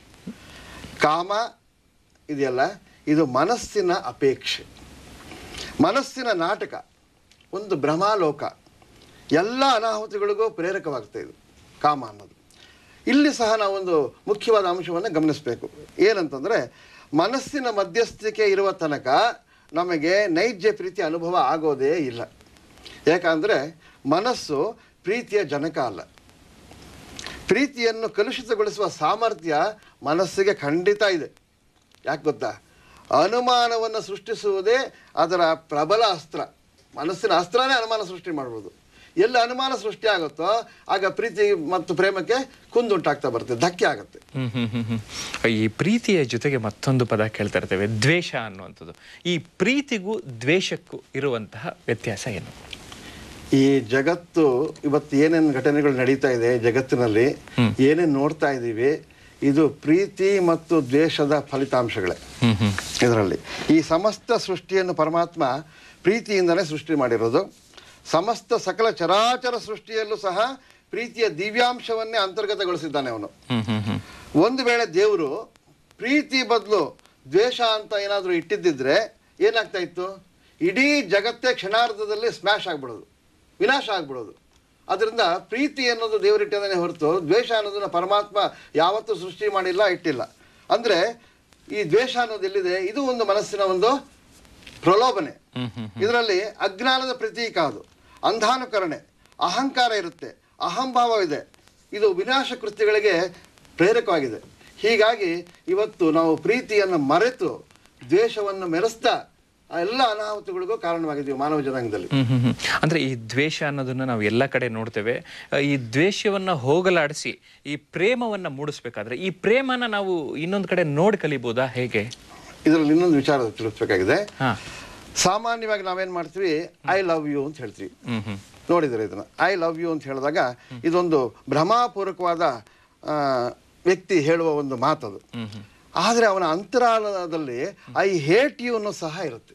ಕಾಮ ಇದೆಯಲ್ಲ, ಇದು ಮನಸ್ಸಿನ ಅಪೇಕ್ಷೆ, ಮನಸ್ಸಿನ ನಾಟಕ, ಒಂದು ಭ್ರಮಾಲೋಕ. ಎಲ್ಲ ಅನಾಹುತಿಗಳಿಗೂ ಪ್ರೇರಕವಾಗ್ತಾ ಇದೆ ಕಾಮ ಅನ್ನೋದು. ಇಲ್ಲಿ ಸಹ ನಾವೊಂದು ಮುಖ್ಯವಾದ ಅಂಶವನ್ನು ಗಮನಿಸಬೇಕು. ಏನಂತಂದರೆ, ಮನಸ್ಸಿನ ಮಧ್ಯಸ್ಥಿಕೆ ಇರುವ ತನಕ ನಮಗೆ ನೈಜ ಪ್ರೀತಿ ಅನುಭವ ಆಗೋದೇ ಇಲ್ಲ. ಯಾಕಂದರೆ ಮನಸ್ಸು ಪ್ರೀತಿಯ ಜನಕ ಅಲ್ಲ. ಪ್ರೀತಿಯನ್ನು ಕಲುಷಿತಗೊಳಿಸುವ ಸಾಮರ್ಥ್ಯ ಮನಸ್ಸಿಗೆ ಖಂಡಿತ ಇದೆ. ಯಾಕೆ ಗೊತ್ತಾ? ಅನುಮಾನವನ್ನು ಸೃಷ್ಟಿಸುವುದೇ ಅದರ ಪ್ರಬಲ ಅಸ್ತ್ರ. ಮನಸ್ಸಿನ ಅಸ್ತ್ರನೇ ಅನುಮಾನ ಸೃಷ್ಟಿ ಮಾಡ್ಬೋದು. ಎಲ್ಲ ಅನುಮಾನ ಸೃಷ್ಟಿ ಆಗುತ್ತೋ ಆಗ ಪ್ರೀತಿ ಮತ್ತು ಪ್ರೇಮಕ್ಕೆ ಕುಂದುಂಟಾಗ್ತಾ ಬರುತ್ತೆ, ಧಕ್ಕೆ ಆಗುತ್ತೆ. ಹ್ಮ್ ಹ್ಮ್ ಹ್ಮ್ ಹ್ಮ್ ಈ ಪ್ರೀತಿಯ ಜೊತೆಗೆ ಮತ್ತೊಂದು ಪದ ಕೇಳ್ತಾ ಇರ್ತೇವೆ, ದ್ವೇಷ ಅನ್ನುವಂಥದ್ದು. ಈ ಪ್ರೀತಿಗೂ ದ್ವೇಷಕ್ಕೂ ಇರುವಂತಹ ವ್ಯತ್ಯಾಸ ಏನು? ಈ ಜಗತ್ತು ಇವತ್ತು ಏನೇನು ಘಟನೆಗಳು ನಡೀತಾ ಇದೆ ಜಗತ್ತಿನಲ್ಲಿ, ಏನೇನು ನೋಡ್ತಾ ಇದ್ದೀವಿ, ಇದು ಪ್ರೀತಿ ಮತ್ತು ದ್ವೇಷದ ಫಲಿತಾಂಶಗಳೇ. ಇದರಲ್ಲಿ ಈ ಸಮಸ್ತ ಸೃಷ್ಟಿಯನ್ನು ಪರಮಾತ್ಮ ಪ್ರೀತಿಯಿಂದಲೇ ಸೃಷ್ಟಿ ಮಾಡಿರೋದು. ಸಮಸ್ತ ಸಕಲ ಚರಾಚರ ಸೃಷ್ಟಿಯಲ್ಲೂ ಸಹ ಪ್ರೀತಿಯ ದಿವ್ಯಾಂಶವನ್ನೇ ಅಂತರ್ಗತಗೊಳಿಸಿದ್ದಾನೆ ಅವನು. ಒಂದು ವೇಳೆ ದೇವರು ಪ್ರೀತಿ ಬದಲು ದ್ವೇಷ ಅಂತ ಏನಾದರೂ ಇಟ್ಟಿದ್ದಿದ್ರೆ ಏನಾಗ್ತಾ ಇತ್ತು? ಇಡೀ ಜಗತ್ತೇ ಕ್ಷಣಾರ್ಧದಲ್ಲಿ ಸ್ಮ್ಯಾಶ್ ಆಗ್ಬಿಡೋದು, ವಿನಾಶ ಆಗ್ಬಿಡೋದು. ಅದರಿಂದ ಪ್ರೀತಿ ಅನ್ನೋದು ದೇವರಿಟ್ಟಿದ್ದಾನೆ ಹೊರತು ದ್ವೇಷ ಅನ್ನೋದನ್ನ ಪರಮಾತ್ಮ ಯಾವತ್ತೂ ಸೃಷ್ಟಿ ಮಾಡಿಲ್ಲ, ಇಟ್ಟಿಲ್ಲ. ಅಂದರೆ ಈ ದ್ವೇಷ ಅನ್ನೋದು ಎಲ್ಲಿದೆ? ಇದು ಒಂದು ಮನಸ್ಸಿನ ಒಂದು ಪ್ರಲೋಭನೆ. ಇದರಲ್ಲಿ ಅಜ್ಞಾನದ ಪ್ರತೀಕ, ಅದು ಅಂಧಾನುಕರಣೆ, ಅಹಂಕಾರ ಇರುತ್ತೆ, ಅಹಂಭಾವ ಇದೆ. ಇದು ವಿನಾಶ ಕೃತ್ಯಗಳಿಗೆ ಪ್ರೇರಕವಾಗಿದೆ. ಹೀಗಾಗಿ ಇವತ್ತು ನಾವು ಪ್ರೀತಿಯನ್ನು ಮರೆತು ದ್ವೇಷವನ್ನು ಮೆರೆಸ್ತಾ ಎಲ್ಲ ಅನಾಹುತಗಳಿಗೂ ಕಾರಣವಾಗಿದ್ದೀವಿ ಮಾನವ ಜನಾಂಗದಲ್ಲಿ. ಅಂದ್ರೆ ಈ ದ್ವೇಷ ಅನ್ನೋದನ್ನ ನಾವು ಎಲ್ಲ ಕಡೆ ನೋಡ್ತೇವೆ. ಈ ದ್ವೇಷವನ್ನ ಹೋಗಲಾಡಿಸಿ ಈ ಪ್ರೇಮವನ್ನ ಮೂಡಿಸ್ಬೇಕಾದ್ರೆ ಈ ಪ್ರೇಮನ ನಾವು ಇನ್ನೊಂದು ಕಡೆ ನೋಡಿ ಕಲಿಬಹುದಾ, ಹೇಗೆ? ಇದರಲ್ಲಿ ಇನ್ನೊಂದು ವಿಚಾರ ತಿಳಿಸ್ಬೇಕಾಗಿದೆ. ಸಾಮಾನ್ಯವಾಗಿ ನಾವೇನ್ ಮಾಡ್ತೀವಿ, ಐ ಲವ್ ಯು ಅಂತ ಹೇಳ್ತೀವಿ. ನೋಡಿದ್ರೆ ಇದನ್ನ ಐ ಲವ್ ಯು ಅಂತ ಹೇಳಿದಾಗ ಇದೊಂದು ಭ್ರಮಾಪೂರ್ವಕವಾದ ವ್ಯಕ್ತಿ ಹೇಳುವ ಒಂದು ಮಾತದು. ಆದರೆ ಅವನ ಅಂತರಾಳದಲ್ಲಿ ಐ ಹೇಟ್ ಯು ಅನ್ನೋ ಸಹ ಇರುತ್ತೆ.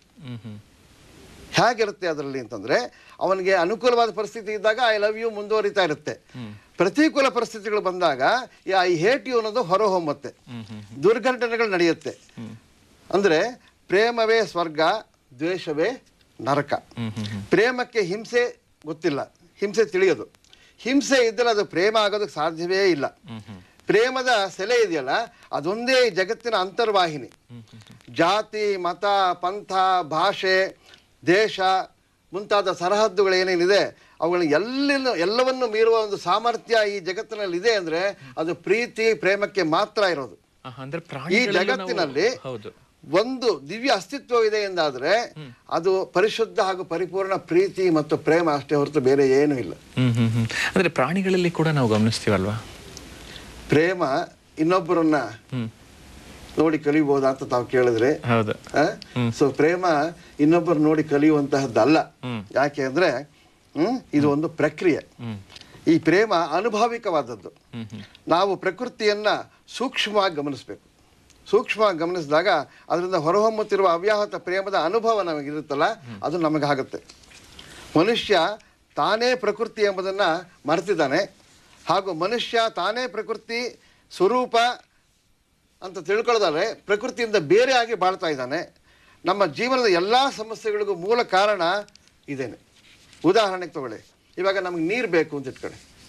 ಹೇಗಿರುತ್ತೆ ಅದರಲ್ಲಿ ಅಂತಂದ್ರೆ, ಅವನಿಗೆ ಅನುಕೂಲವಾದ ಪರಿಸ್ಥಿತಿ ಇದ್ದಾಗ ಐ ಲವ್ ಯು ಮುಂದುವರಿತಾ ಇರುತ್ತೆ. ಪ್ರತಿಕೂಲ ಪರಿಸ್ಥಿತಿಗಳು ಬಂದಾಗ ಈ ಐ ಹೇಟ್ ಯು ಅನ್ನೋದು ಹೊರಹೊಮ್ಮತ್ತೆ, ದುರ್ಘಟನೆಗಳು ನಡೆಯುತ್ತೆ. ಅಂದ್ರೆ ಪ್ರೇಮವೇ ಸ್ವರ್ಗ, ದ್ವೇಷವೇ ನರಕ. ಪ್ರೇಮಕ್ಕೆ ಹಿಂಸೆ ಗೊತ್ತಿಲ್ಲ, ಹಿಂಸೆ ತಿಳಿಯೋದು. ಹಿಂಸೆ ಇದ್ದರೆ ಅದು ಪ್ರೇಮ ಆಗೋದಕ್ಕೆ ಸಾಧ್ಯವೇ ಇಲ್ಲ. ಪ್ರೇಮದ ಸೆಲೆ ಇದೆಯಲ್ಲ, ಅದೊಂದೇ ಈ ಜಗತ್ತಿನ ಅಂತರ್ವಾಹಿನಿ. ಜಾತಿ, ಮತ, ಪಂಥ, ಭಾಷೆ, ದೇಶ ಮುಂತಾದ ಸರಹದ್ದುಗಳು ಏನೇನಿದೆ ಅವುಗಳನ್ನ ಎಲ್ಲ ಎಲ್ಲವನ್ನು ಮೀರುವ ಒಂದು ಸಾಮರ್ಥ್ಯ ಈ ಜಗತ್ತಿನಲ್ಲಿ ಇದೆ. ಅಂದ್ರೆ ಅದು ಪ್ರೀತಿ ಪ್ರೇಮಕ್ಕೆ ಮಾತ್ರ ಇರೋದು. ಈ ಜಗತ್ತಿನಲ್ಲಿ ಒಂದು ದಿವ್ಯ ಅಸ್ತಿತ್ವವಿದೆ ಎಂದಾದ್ರೆ ಅದು ಪರಿಶುದ್ಧ ಹಾಗೂ ಪರಿಪೂರ್ಣ ಪ್ರೀತಿ ಮತ್ತು ಪ್ರೇಮ ಅಷ್ಟೇ ಹೊರತು ಬೇರೆ ಏನೂ ಇಲ್ಲ. ಅಂದ್ರೆ ಪ್ರಾಣಿಗಳಲ್ಲಿ ಕೂಡ ನಾವು ಗಮನಿಸ್ತೀವಲ್ವಾ, ಪ್ರೇಮ ಇನ್ನೊಬ್ಬರನ್ನ ನೋಡಿ ಕಲಿಬಹುದಾ ಅಂತ ತಾವು ಕೇಳಿದ್ರೆ, ಸೊ ಪ್ರೇಮ ಇನ್ನೊಬ್ಬರು ನೋಡಿ ಕಲಿಯುವಂತಹದ್ದಲ್ಲ. ಯಾಕೆ ಅಂದ್ರೆ ಹ್ಮ್ ಇದು ಒಂದು ಪ್ರಕ್ರಿಯೆ. ಈ ಪ್ರೇಮ ಅನುಭಾವಿಕವಾದದ್ದು. ನಾವು ಪ್ರಕೃತಿಯನ್ನ ಸೂಕ್ಷ್ಮವಾಗಿ ಗಮನಿಸ್ಬೇಕು. ಸೂಕ್ಷ್ಮವಾಗಿ ಗಮನಿಸಿದಾಗ ಅದರಿಂದ ಹೊರಹೊಮ್ಮುತ್ತಿರುವ ಅವ್ಯಾಹತ ಪ್ರೇಮದ ಅನುಭವ ನಮಗಿರುತ್ತಲ್ಲ, ಅದು ನಮಗಾಗುತ್ತೆ. ಮನುಷ್ಯ ತಾನೇ ಪ್ರಕೃತಿ ಎಂಬುದನ್ನ ಮರೆತಿದ್ದಾನೆ, ಹಾಗೂ ಮನುಷ್ಯ ತಾನೇ ಪ್ರಕೃತಿ ಸ್ವರೂಪ ಅಂತ ತಿಳ್ಕೊಳ್ಳೋದಾದ್ರೆ ಪ್ರಕೃತಿಯಿಂದ ಬೇರೆ ಆಗಿ ಬಾಳ್ತಾ ಇದ್ದಾನೆ. ನಮ್ಮ ಜೀವನದ ಎಲ್ಲ ಸಮಸ್ಯೆಗಳಿಗೂ ಮೂಲ ಕಾರಣ ಇದೇನೆ. ಉದಾಹರಣೆಗೆ ತಗೊಳ್ಳಿ, ಇವಾಗ ನಮ್ಗೆ ನೀರು ಬೇಕು ಅಂತ ಇಟ್ಕೊಳ್ಳಿ.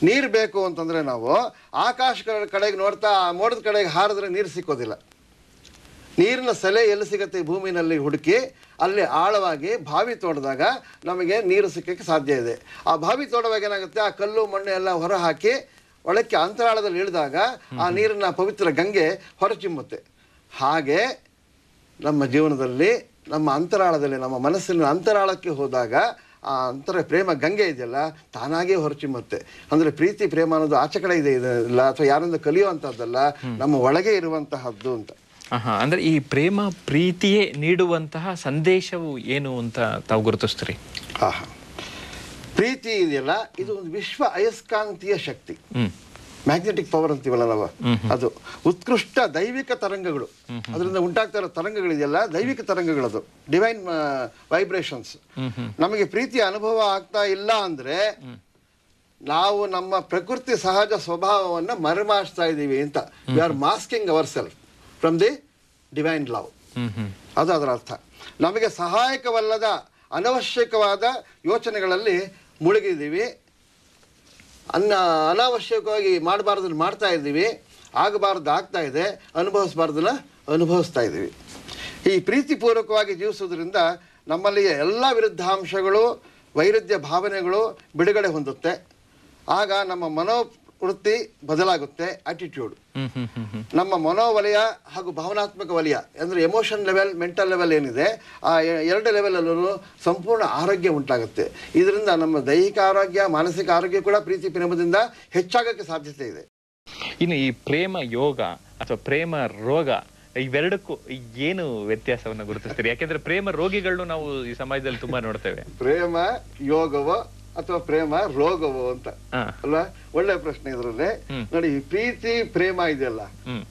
ನೀರು ಬೇಕು ಅಂತಂದರೆ ನಾವು ಆಕಾಶ ಕಡೆಗೆ ನೋಡ್ತಾ ಮೋಡದ ಕಡೆಗೆ ಹಾರಿದ್ರೆ ನೀರು ಸಿಕ್ಕೋದಿಲ್ಲ. ನೀರಿನ ಸೆಲೆ ಎಲ್ಲಿ ಸಿಗುತ್ತೆ ಭೂಮಿನಲ್ಲಿ ಹುಡುಕಿ ಅಲ್ಲಿ ಆಳವಾಗಿ ಬಾವಿ ತೋಡಿದಾಗ ನಮಗೆ ನೀರು ಸಿಕ್ಕಕ್ಕೆ ಸಾಧ್ಯ ಇದೆ. ಆ ಬಾವಿ ತೋಡುವಾಗ ಏನಾಗುತ್ತೆ, ಆ ಕಲ್ಲು ಮಣ್ಣು ಎಲ್ಲ ಹೊರ ಹಾಕಿ ಒಳಕ್ಕೆ ಅಂತರಾಳದಲ್ಲಿ ಇಳಿದಾಗ ಆ ನೀರಿನ ಪವಿತ್ರ ಗಂಗೆ ಹೊರಚಿಮ್ಮುತ್ತೆ. ಹಾಗೆ ನಮ್ಮ ಜೀವನದಲ್ಲಿ ನಮ್ಮ ಅಂತರಾಳದಲ್ಲಿ ನಮ್ಮ ಮನಸ್ಸಿನ ಅಂತರಾಳಕ್ಕೆ ಹೋದಾಗ ಆ ಅಂತರ ಪ್ರೇಮ ಗಂಗೆ ಇದೆಯಲ್ಲ ತಾನಾಗೇ ಹೊರಚಿಮ್ಮುತ್ತೆ. ಅಂದರೆ ಪ್ರೀತಿ ಪ್ರೇಮ ಅನ್ನೋದು ಆಚೆ ಕಡೆ ಇದೆ ಇಲ್ಲ ಅಥವಾ ಯಾರಿಂದ ಕಲಿಯುವಂಥದ್ದಲ್ಲ, ನಮ್ಮ ಒಳಗೆ ಇರುವಂತಹದ್ದು ಅಂತ. ಹಾ, ಅಂದ್ರೆ ಈ ಪ್ರೇಮ ಪ್ರೀತಿಯೇ ನೀಡುವಂತಹ ಸಂದೇಶವು ಏನು ಅಂತ ತಾವು ಗುರುತಿಸ್ತೀರಿ? ಹಾ ಹಾ ಪ್ರೀತಿ ಇದೆಯಲ್ಲ, ಇದು ಒಂದು ವಿಶ್ವ ಅಯಸ್ಕಾಂತೀಯ ಶಕ್ತಿ, ಮ್ಯಾಗ್ನೆಟಿಕ್ ಪವರ್ ಅಂತೀವಲ್ಲ ನಾವು, ಅದು ಉತ್ಕೃಷ್ಟ ದೈವಿಕ ತರಂಗಗಳು. ಅದರಿಂದ ಉಂಟಾಗ್ತಾ ಇರೋ ತರಂಗಗಳಿದೆಯಲ್ಲ ದೈವಿಕ ತರಂಗಗಳದು, ಡಿವೈನ್ ವೈಬ್ರೇಷನ್ಸ್. ನಮಗೆ ಪ್ರೀತಿಯ ಅನುಭವ ಆಗ್ತಾ ಇಲ್ಲ ಅಂದ್ರೆ ನಾವು ನಮ್ಮ ಪ್ರಕೃತಿ ಸಹಜ ಸ್ವಭಾವವನ್ನು ಮರೆಮಾಚ್ತಾ ಇದ್ದೀವಿ ಅಂತ. We are masking our self from the divine love. ಅದು ಅದರ ಅರ್ಥ. ನಮಗೆ ಸಹಾಯಕವಲ್ಲದ ಅನವಶ್ಯಕವಾದ ಯೋಚನೆಗಳಲ್ಲಿ ಮುಳುಗಿದ್ದೀವಿ, ಅನ್ನ ಅನಾವಶ್ಯಕವಾಗಿ ಮಾಡಬಾರ್ದನ್ನು ಮಾಡ್ತಾ ಇದ್ದೀವಿ, ಆಗಬಾರ್ದು ಆಗ್ತಾ ಇದೆ, ಅನುಭವಿಸಬಾರ್ದನ್ನ ಅನುಭವಿಸ್ತಾ ಇದ್ದೀವಿ. ಈ ಪ್ರೀತಿಪೂರ್ವಕವಾಗಿ ಜೀವಿಸೋದ್ರಿಂದ ನಮ್ಮಲ್ಲಿ ಎಲ್ಲ ವಿರುದ್ಧಾಂಶಗಳು ವೈರುಧ್ಯ ಭಾವನೆಗಳು ಬಿಡುಗಡೆ ಹೊಂದುತ್ತೆ. ಆಗ ನಮ್ಮ ಮನೋವೃತ್ತಿ ಬದಲಾಗುತ್ತೆ, ಆಟಿಟ್ಯೂಡ್. ನಮ್ಮ ಮನೋವಲಯ ಹಾಗೂ ಭಾವನಾತ್ಮಕ ವಲಯ ಅಂದರೆ ಎಮೋಷನ್ ಲೆವೆಲ್, ಮೆಂಟಲ್ ಲೆವೆಲ್ ಏನಿದೆ ಆ ಎರಡು ಲೆವೆಲಲ್ಲೂ ಸಂಪೂರ್ಣ ಆರೋಗ್ಯ ಉಂಟಾಗುತ್ತೆ. ಇದರಿಂದ ನಮ್ಮ ದೈಹಿಕ ಆರೋಗ್ಯ ಮಾನಸಿಕ ಆರೋಗ್ಯ ಕೂಡ ಪ್ರೀತಿ ಪ್ರೇಮದಿಂದ ಹೆಚ್ಚಾಗಕ್ಕೆ ಸಾಧ್ಯತೆ ಇದೆ. ಇನ್ನು ಈ ಪ್ರೇಮ ಯೋಗ ಅಥವಾ ಪ್ರೇಮ ರೋಗ ಇವೆರಡಕ್ಕೂ ಏನು ವ್ಯತ್ಯಾಸವನ್ನು ಗುರುತಿಸ್ತೀರಿ? ಯಾಕೆಂದ್ರೆ ಪ್ರೇಮ ರೋಗಿಗಳನ್ನು ನಾವು ಈ ಸಮಾಜದಲ್ಲಿ ತುಂಬಾ ನೋಡ್ತೇವೆ. ಪ್ರೇಮ ಯೋಗವೋ ಅಥವಾ ಪ್ರೇಮ ರೋಗವೋ ಅಂತ ಅಲ್ವಾ? ಒಳ್ಳೆ ಪ್ರಶ್ನೆ ಇದ್ರಲ್ಲಿ. ನೋಡಿ, ಪ್ರೀತಿ ಪ್ರೇಮ ಇದೆಯಲ್ಲ,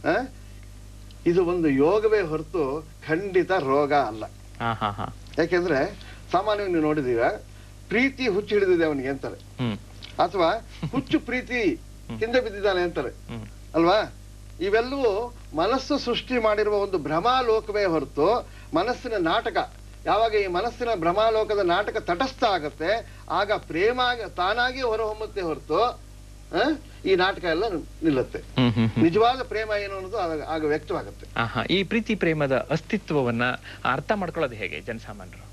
ಇದು ಒಂದು ಯೋಗವೇ ಹೊರತು ಖಂಡಿತ ರೋಗ ಅಲ್ಲ. ಯಾಕೆಂದ್ರೆ ಸಾಮಾನ್ಯವಾಗಿ ನೀವು ನೋಡಿದೀವ, ಪ್ರೀತಿ ಹುಚ್ಚು ಹಿಡಿದಿದೆ ಅವನಿಗೆ ಅಂತಾರೆ, ಅಥವಾ ಹುಚ್ಚು ಪ್ರೀತಿ ಹಿಂದೆ ಬಿದ್ದಿದ್ದಾನೆ ಅಂತಾರೆ ಅಲ್ವಾ? ಇವೆಲ್ಲವೂ ಮನಸ್ಸು ಸೃಷ್ಟಿ ಮಾಡಿರುವ ಒಂದು ಭ್ರಮಾಲೋಕವೇ ಹೊರತು ಮನಸ್ಸಿನ ನಾಟಕ. ಯಾವಾಗ ಈ ಮನಸ್ಸಿನ ಭ್ರಮಾಲೋಕದ ನಾಟಕ ತಟಸ್ಥ ಆಗತ್ತೆ, ಆಗ ಪ್ರೇಮ ತಾನಾಗಿ ಹೊರಹೊಮ್ಮುತ್ತೆ ಹೊರತು ಈ ನಾಟಕ ಎಲ್ಲ ನಿಲ್ಲುತ್ತೆ. ನಿಜವಾದ ಪ್ರೇಮ ಏನು ಅನ್ನೋದು ಆಗ ವ್ಯಕ್ತವಾಗುತ್ತೆ. ಈ ಪ್ರೀತಿ ಪ್ರೇಮದ ಅಸ್ತಿತ್ವವನ್ನ ಅರ್ಥ ಮಾಡ್ಕೊಳ್ಳೋದು ಹೇಗೆ ಜನಸಾಮಾನ್ಯರು?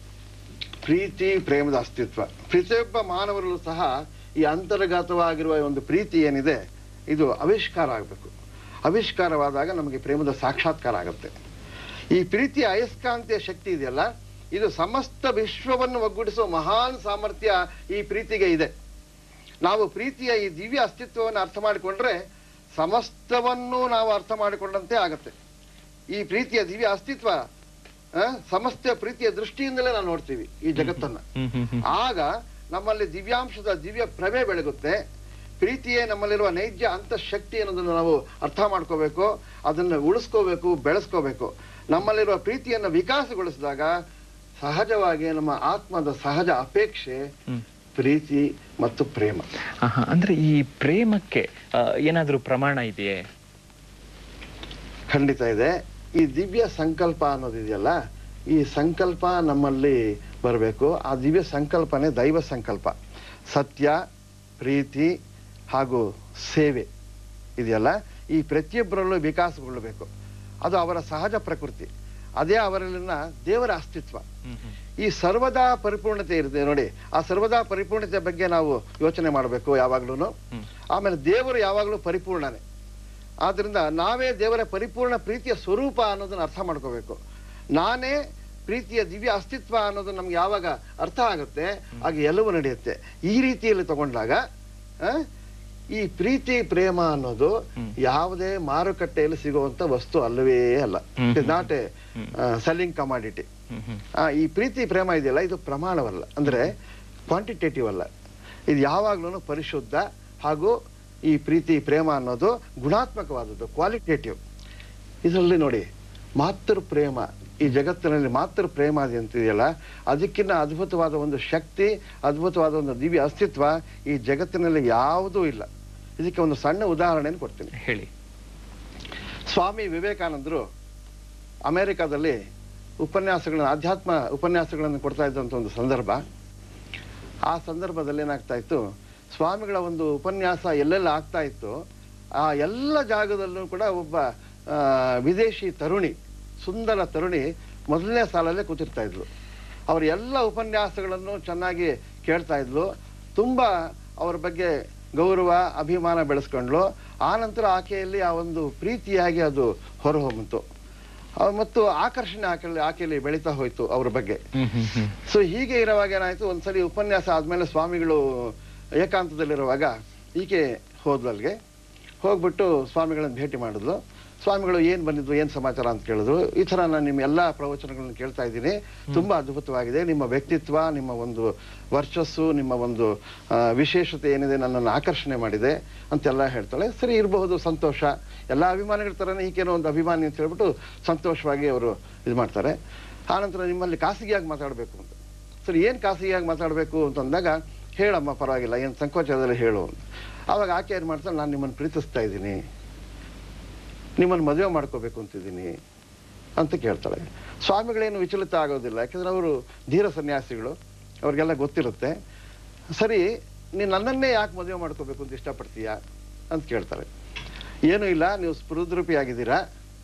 ಪ್ರೀತಿ ಪ್ರೇಮದ ಅಸ್ತಿತ್ವ ಪ್ರತಿಯೊಬ್ಬ ಮಾನವರಲ್ಲೂ ಸಹ ಈ ಅಂತರ್ಗತವಾಗಿರುವ ಒಂದು ಪ್ರೀತಿ ಏನಿದೆ ಇದು ಆವಿಷ್ಕಾರ ಆಗಬೇಕು. ಆವಿಷ್ಕಾರವಾದಾಗ ನಮಗೆ ಪ್ರೇಮದ ಸಾಕ್ಷಾತ್ಕಾರ ಆಗುತ್ತೆ. ಈ ಪ್ರೀತಿಯ ಅಯಸ್ಕಾಂತೀಯ ಶಕ್ತಿ ಇದೆಯಲ್ಲ, ಇದು ಸಮಸ್ತ ವಿಶ್ವವನ್ನು ಒಗ್ಗೂಡಿಸುವ ಮಹಾನ್ ಸಾಮರ್ಥ್ಯ ಈ ಪ್ರೀತಿಗೆ ಇದೆ. ನಾವು ಪ್ರೀತಿಯ ಈ ದಿವ್ಯ ಅಸ್ತಿತ್ವವನ್ನು ಅರ್ಥ ಮಾಡಿಕೊಂಡ್ರೆ ಸಮಸ್ತವನ್ನು ನಾವು ಅರ್ಥ ಮಾಡಿಕೊಂಡಂತೆ ಆಗತ್ತೆ. ಈ ಪ್ರೀತಿಯ ದಿವ್ಯ ಅಸ್ತಿತ್ವ ಸಮಸ್ತ ಪ್ರೀತಿಯ ದೃಷ್ಟಿಯಿಂದಲೇ ನಾವು ನೋಡ್ತೀವಿ ಈ ಜಗತ್ತನ್ನ. ಆಗ ನಮ್ಮಲ್ಲಿ ದಿವ್ಯಾಂಶದ ದಿವ್ಯ ಪ್ರಭೆ ಬೆಳಗುತ್ತೆ. ಪ್ರೀತಿಯೇ ನಮ್ಮಲ್ಲಿರುವ ನೈಜ ಅಂತಃಶಕ್ತಿ ಅನ್ನೋದನ್ನು ನಾವು ಅರ್ಥ ಮಾಡ್ಕೋಬೇಕು, ಅದನ್ನು ಉಳಿಸ್ಕೋಬೇಕು, ಬೆಳೆಸ್ಕೋಬೇಕು. ನಮ್ಮಲ್ಲಿರುವ ಪ್ರೀತಿಯನ್ನು ವಿಕಾಸಗೊಳಿಸಿದಾಗ ಸಹಜವಾಗಿ ನಮ್ಮ ಆತ್ಮದ ಸಹಜ ಅಪೇಕ್ಷೆ ಪ್ರೀತಿ ಮತ್ತು ಪ್ರೇಮ. ಅಂದ್ರೆ ಈ ಪ್ರೇಮಕ್ಕೆ ಏನಾದ್ರೂ ಪ್ರಮಾಣ ಇದೆಯೇ? ಖಂಡಿತ ಇದೆ. ಈ ದಿವ್ಯ ಸಂಕಲ್ಪ ಅನ್ನೋದಿದೆಯಲ್ಲ, ಈ ಸಂಕಲ್ಪ ನಮ್ಮಲ್ಲಿ ಬರಬೇಕು. ಆ ದಿವ್ಯ ಸಂಕಲ್ಪನೇ ದೈವ ಸಂಕಲ್ಪ. ಸತ್ಯ, ಪ್ರೀತಿ ಹಾಗೂ ಸೇವೆ ಇದೆಯಲ್ಲ, ಈ ಪ್ರತಿಯೊಬ್ಬರಲ್ಲೂ ವಿಕಾಸಗೊಳ್ಳಬೇಕು. ಅದು ಅವರ ಸಹಜ ಪ್ರಕೃತಿ, ಅದೇ ಅವರಲ್ಲಿನ ದೇವರ ಅಸ್ತಿತ್ವ. ಈ ಸರ್ವದಾ ಪರಿಪೂರ್ಣತೆ ಇರುತ್ತೆ ನೋಡಿ, ಆ ಸರ್ವದಾ ಪರಿಪೂರ್ಣತೆ ಬಗ್ಗೆ ನಾವು ಯೋಚನೆ ಮಾಡಬೇಕು ಯಾವಾಗ್ಲೂ. ಆಮೇಲೆ ದೇವರು ಯಾವಾಗಲೂ ಪರಿಪೂರ್ಣನೇ. ಆದ್ರಿಂದ ನಾವೇ ದೇವರ ಪರಿಪೂರ್ಣ ಪ್ರೀತಿಯ ಸ್ವರೂಪ ಅನ್ನೋದನ್ನ ಅರ್ಥ ಮಾಡ್ಕೋಬೇಕು. ನಾನೇ ಪ್ರೀತಿಯ ದಿವ್ಯ ಅಸ್ತಿತ್ವ ಅನ್ನೋದು ನಮ್ಗೆ ಯಾವಾಗ ಅರ್ಥ ಆಗುತ್ತೆ ಆಗ ಎಲ್ಲವೂ ನಡೆಯುತ್ತೆ. ಈ ರೀತಿಯಲ್ಲಿ ತಗೊಂಡಾಗ ಈ ಪ್ರೀತಿ ಪ್ರೇಮ ಅನ್ನೋದು ಯಾವುದೇ ಮಾರುಕಟ್ಟೆಯಲ್ಲಿ ಸಿಗುವಂತ ವಸ್ತು ಅಲ್ಲವೇ ಅಲ್ಲ. It is not a selling commodity. ಈ ಪ್ರೀತಿ ಪ್ರೇಮ ಇದೆಯಲ್ಲ, ಇದು ಪ್ರಮಾಣವಲ್ಲ, ಅಂದ್ರೆ ಕ್ವಾಂಟಿಟೇಟಿವ್ ಅಲ್ಲ. ಇದು ಯಾವಾಗ್ಲೂ ಪರಿಶುದ್ಧ. ಹಾಗೂ ಈ ಪ್ರೀತಿ ಪ್ರೇಮ ಅನ್ನೋದು ಗುಣಾತ್ಮಕವಾದದ್ದು, ಕ್ವಾಲಿಟೇಟಿವ್. ಇದರಲ್ಲಿ ನೋಡಿ, ಮಾತೃ ಪ್ರೇಮ, ಈ ಜಗತ್ತಿನಲ್ಲಿ ಮಾತೃ ಪ್ರೇಮ ಅಂತಿದೆಯಲ್ಲ, ಅದಕ್ಕಿಂತ ಅದ್ಭುತವಾದ ಒಂದು ಶಕ್ತಿ, ಅದ್ಭುತವಾದ ಒಂದು ದಿವ್ಯ ಅಸ್ತಿತ್ವ ಈ ಜಗತ್ತಿನಲ್ಲಿ ಯಾವುದೂ ಇಲ್ಲ. ಇದಕ್ಕೆ ಒಂದು ಸಣ್ಣ ಉದಾಹರಣೆಯನ್ನು ಕೊಡ್ತೀನಿ, ಹೇಳಿ. ಸ್ವಾಮಿ ವಿವೇಕಾನಂದರು ಅಮೆರಿಕಾದಲ್ಲಿ ಉಪನ್ಯಾಸಗಳನ್ನು, ಆಧ್ಯಾತ್ಮ ಉಪನ್ಯಾಸಗಳನ್ನು ಕೊಡ್ತಾ ಇದ್ದಂಥ ಒಂದು ಸಂದರ್ಭ. ಆ ಸಂದರ್ಭದಲ್ಲಿ ಏನಾಗ್ತಾ ಇತ್ತು, ಸ್ವಾಮಿಗಳ ಒಂದು ಉಪನ್ಯಾಸ ಎಲ್ಲೆಲ್ಲ ಆಗ್ತಾ ಇತ್ತು ಆ ಎಲ್ಲ ಜಾಗದಲ್ಲೂ ಕೂಡ ಒಬ್ಬ ವಿದೇಶಿ ತರುಣಿ, ಸುಂದರ ತರುಣಿ ಮೊದಲನೇ ಸಾಲಲ್ಲೇ ಕೂತಿರ್ತಾ ಇದ್ಲು. ಅವ್ರ ಎಲ್ಲ ಉಪನ್ಯಾಸಗಳನ್ನು ಚೆನ್ನಾಗಿ ಕೇಳ್ತಾ ಇದ್ಲು. ತುಂಬ ಅವ್ರ ಬಗ್ಗೆ ಗೌರವ ಅಭಿಮಾನ ಬೆಳೆಸ್ಕೊಂಡ್ಲು. ಆ ನಂತರ ಆಕೆಯಲ್ಲಿ ಆ ಒಂದು ಪ್ರೀತಿಯಾಗಿ ಅದು ಹೊರಹೊಮ್ಮಿತು ಮತ್ತು ಆಕರ್ಷಣೆ ಆಕೆಯಲ್ಲಿ ಆಕೆಯಲ್ಲಿ ಬೆಳೀತಾ ಹೋಯ್ತು ಅವ್ರ ಬಗ್ಗೆ. ಸೊ ಹೀಗೆ ಇರುವಾಗ ಏನಾಯ್ತು, ಒಂದ್ಸಲಿ ಉಪನ್ಯಾಸ ಆದ್ಮೇಲೆ ಸ್ವಾಮಿಗಳು ಏಕಾಂತದಲ್ಲಿರುವಾಗ ಈಕೆ ಹೋದ್ಲು ಅಲ್ಲಿಗೆ. ಹೋಗ್ಬಿಟ್ಟು ಸ್ವಾಮಿಗಳನ್ನ ಭೇಟಿ ಮಾಡಿದ್ಲು. ಸ್ವಾಮಿಗಳು ಏನ್ ಬಂದಿದ್ರು, ಏನ್ ಸಮಾಚಾರ ಅಂತ ಕೇಳಿದ್ರು. ಈ ತರ ನಾನು ನಿಮ್ಮ ಎಲ್ಲಾ ಪ್ರವಚನಗಳನ್ನು ಕೇಳ್ತಾ ಇದ್ದೀನಿ, ತುಂಬಾ ಅದ್ಭುತವಾಗಿದೆ, ನಿಮ್ಮ ವ್ಯಕ್ತಿತ್ವ, ನಿಮ್ಮ ಒಂದು ವರ್ಚಸ್ಸು, ನಿಮ್ಮ ಒಂದು ವಿಶೇಷತೆ ಏನಿದೆ ನನ್ನನ್ನು ಆಕರ್ಷಣೆ ಮಾಡಿದೆ ಅಂತೆಲ್ಲ ಹೇಳ್ತಾಳೆ. ಸರಿ ಇರಬಹುದು, ಸಂತೋಷ, ಎಲ್ಲ ಅಭಿಮಾನಿಗಳ ತರನೇ ಈಗೇನೋ ಒಂದು ಅಭಿಮಾನಿ ಅಂತ ಹೇಳ್ಬಿಟ್ಟು ಸಂತೋಷವಾಗಿ ಅವರು ಇದು ಮಾಡ್ತಾರೆ. ಆನಂತರ ನಿಮ್ಮಲ್ಲಿ ಖಾಸಗಿಯಾಗಿ ಮಾತಾಡಬೇಕು ಅಂತ. ಸರಿ ಏನ್ ಖಾಸಗಿಯಾಗಿ ಮಾತಾಡಬೇಕು ಅಂತಂದಾಗ, ಹೇಳಮ್ಮ ಪರವಾಗಿಲ್ಲ, ಏನು ಸಂಕೋಚದಲ್ಲಿ ಹೇಳು ಅಂತ. ಆವಾಗ ಆಕೆ ಏನ್ ಮಾಡ್ತಾಳೆ, ನಾನು ನಿಮ್ಮನ್ನು ಪ್ರೀತಿಸ್ತಾ ಇದ್ದೀನಿ, ನಿಮ್ಮನ್ನು ಮದುವೆ ಮಾಡ್ಕೋಬೇಕು ಅಂತಿದ್ದೀನಿ ಅಂತ ಕೇಳ್ತಾಳೆ. ಸ್ವಾಮಿಗಳೇನು ವಿಚಲಿತ ಆಗೋದಿಲ್ಲ, ಯಾಕಂದ್ರೆ ಅವರು ಧೀರ ಸನ್ಯಾಸಿಗಳು, ಅವ್ರಿಗೆಲ್ಲ ಗೊತ್ತಿರುತ್ತೆ. ಸರಿ ನೀನು ನನ್ನನ್ನೇ ಯಾಕೆ ಮದುವೆ ಮಾಡ್ಕೋಬೇಕು ಅಂತ ಇಷ್ಟಪಡ್ತೀಯಾ ಅಂತ ಕೇಳ್ತಾರೆ. ಏನೂ ಇಲ್ಲ, ನೀವು ಸ್ಫುರದ್ರೂಪಿಯಾಗಿದ್ದೀರಾ,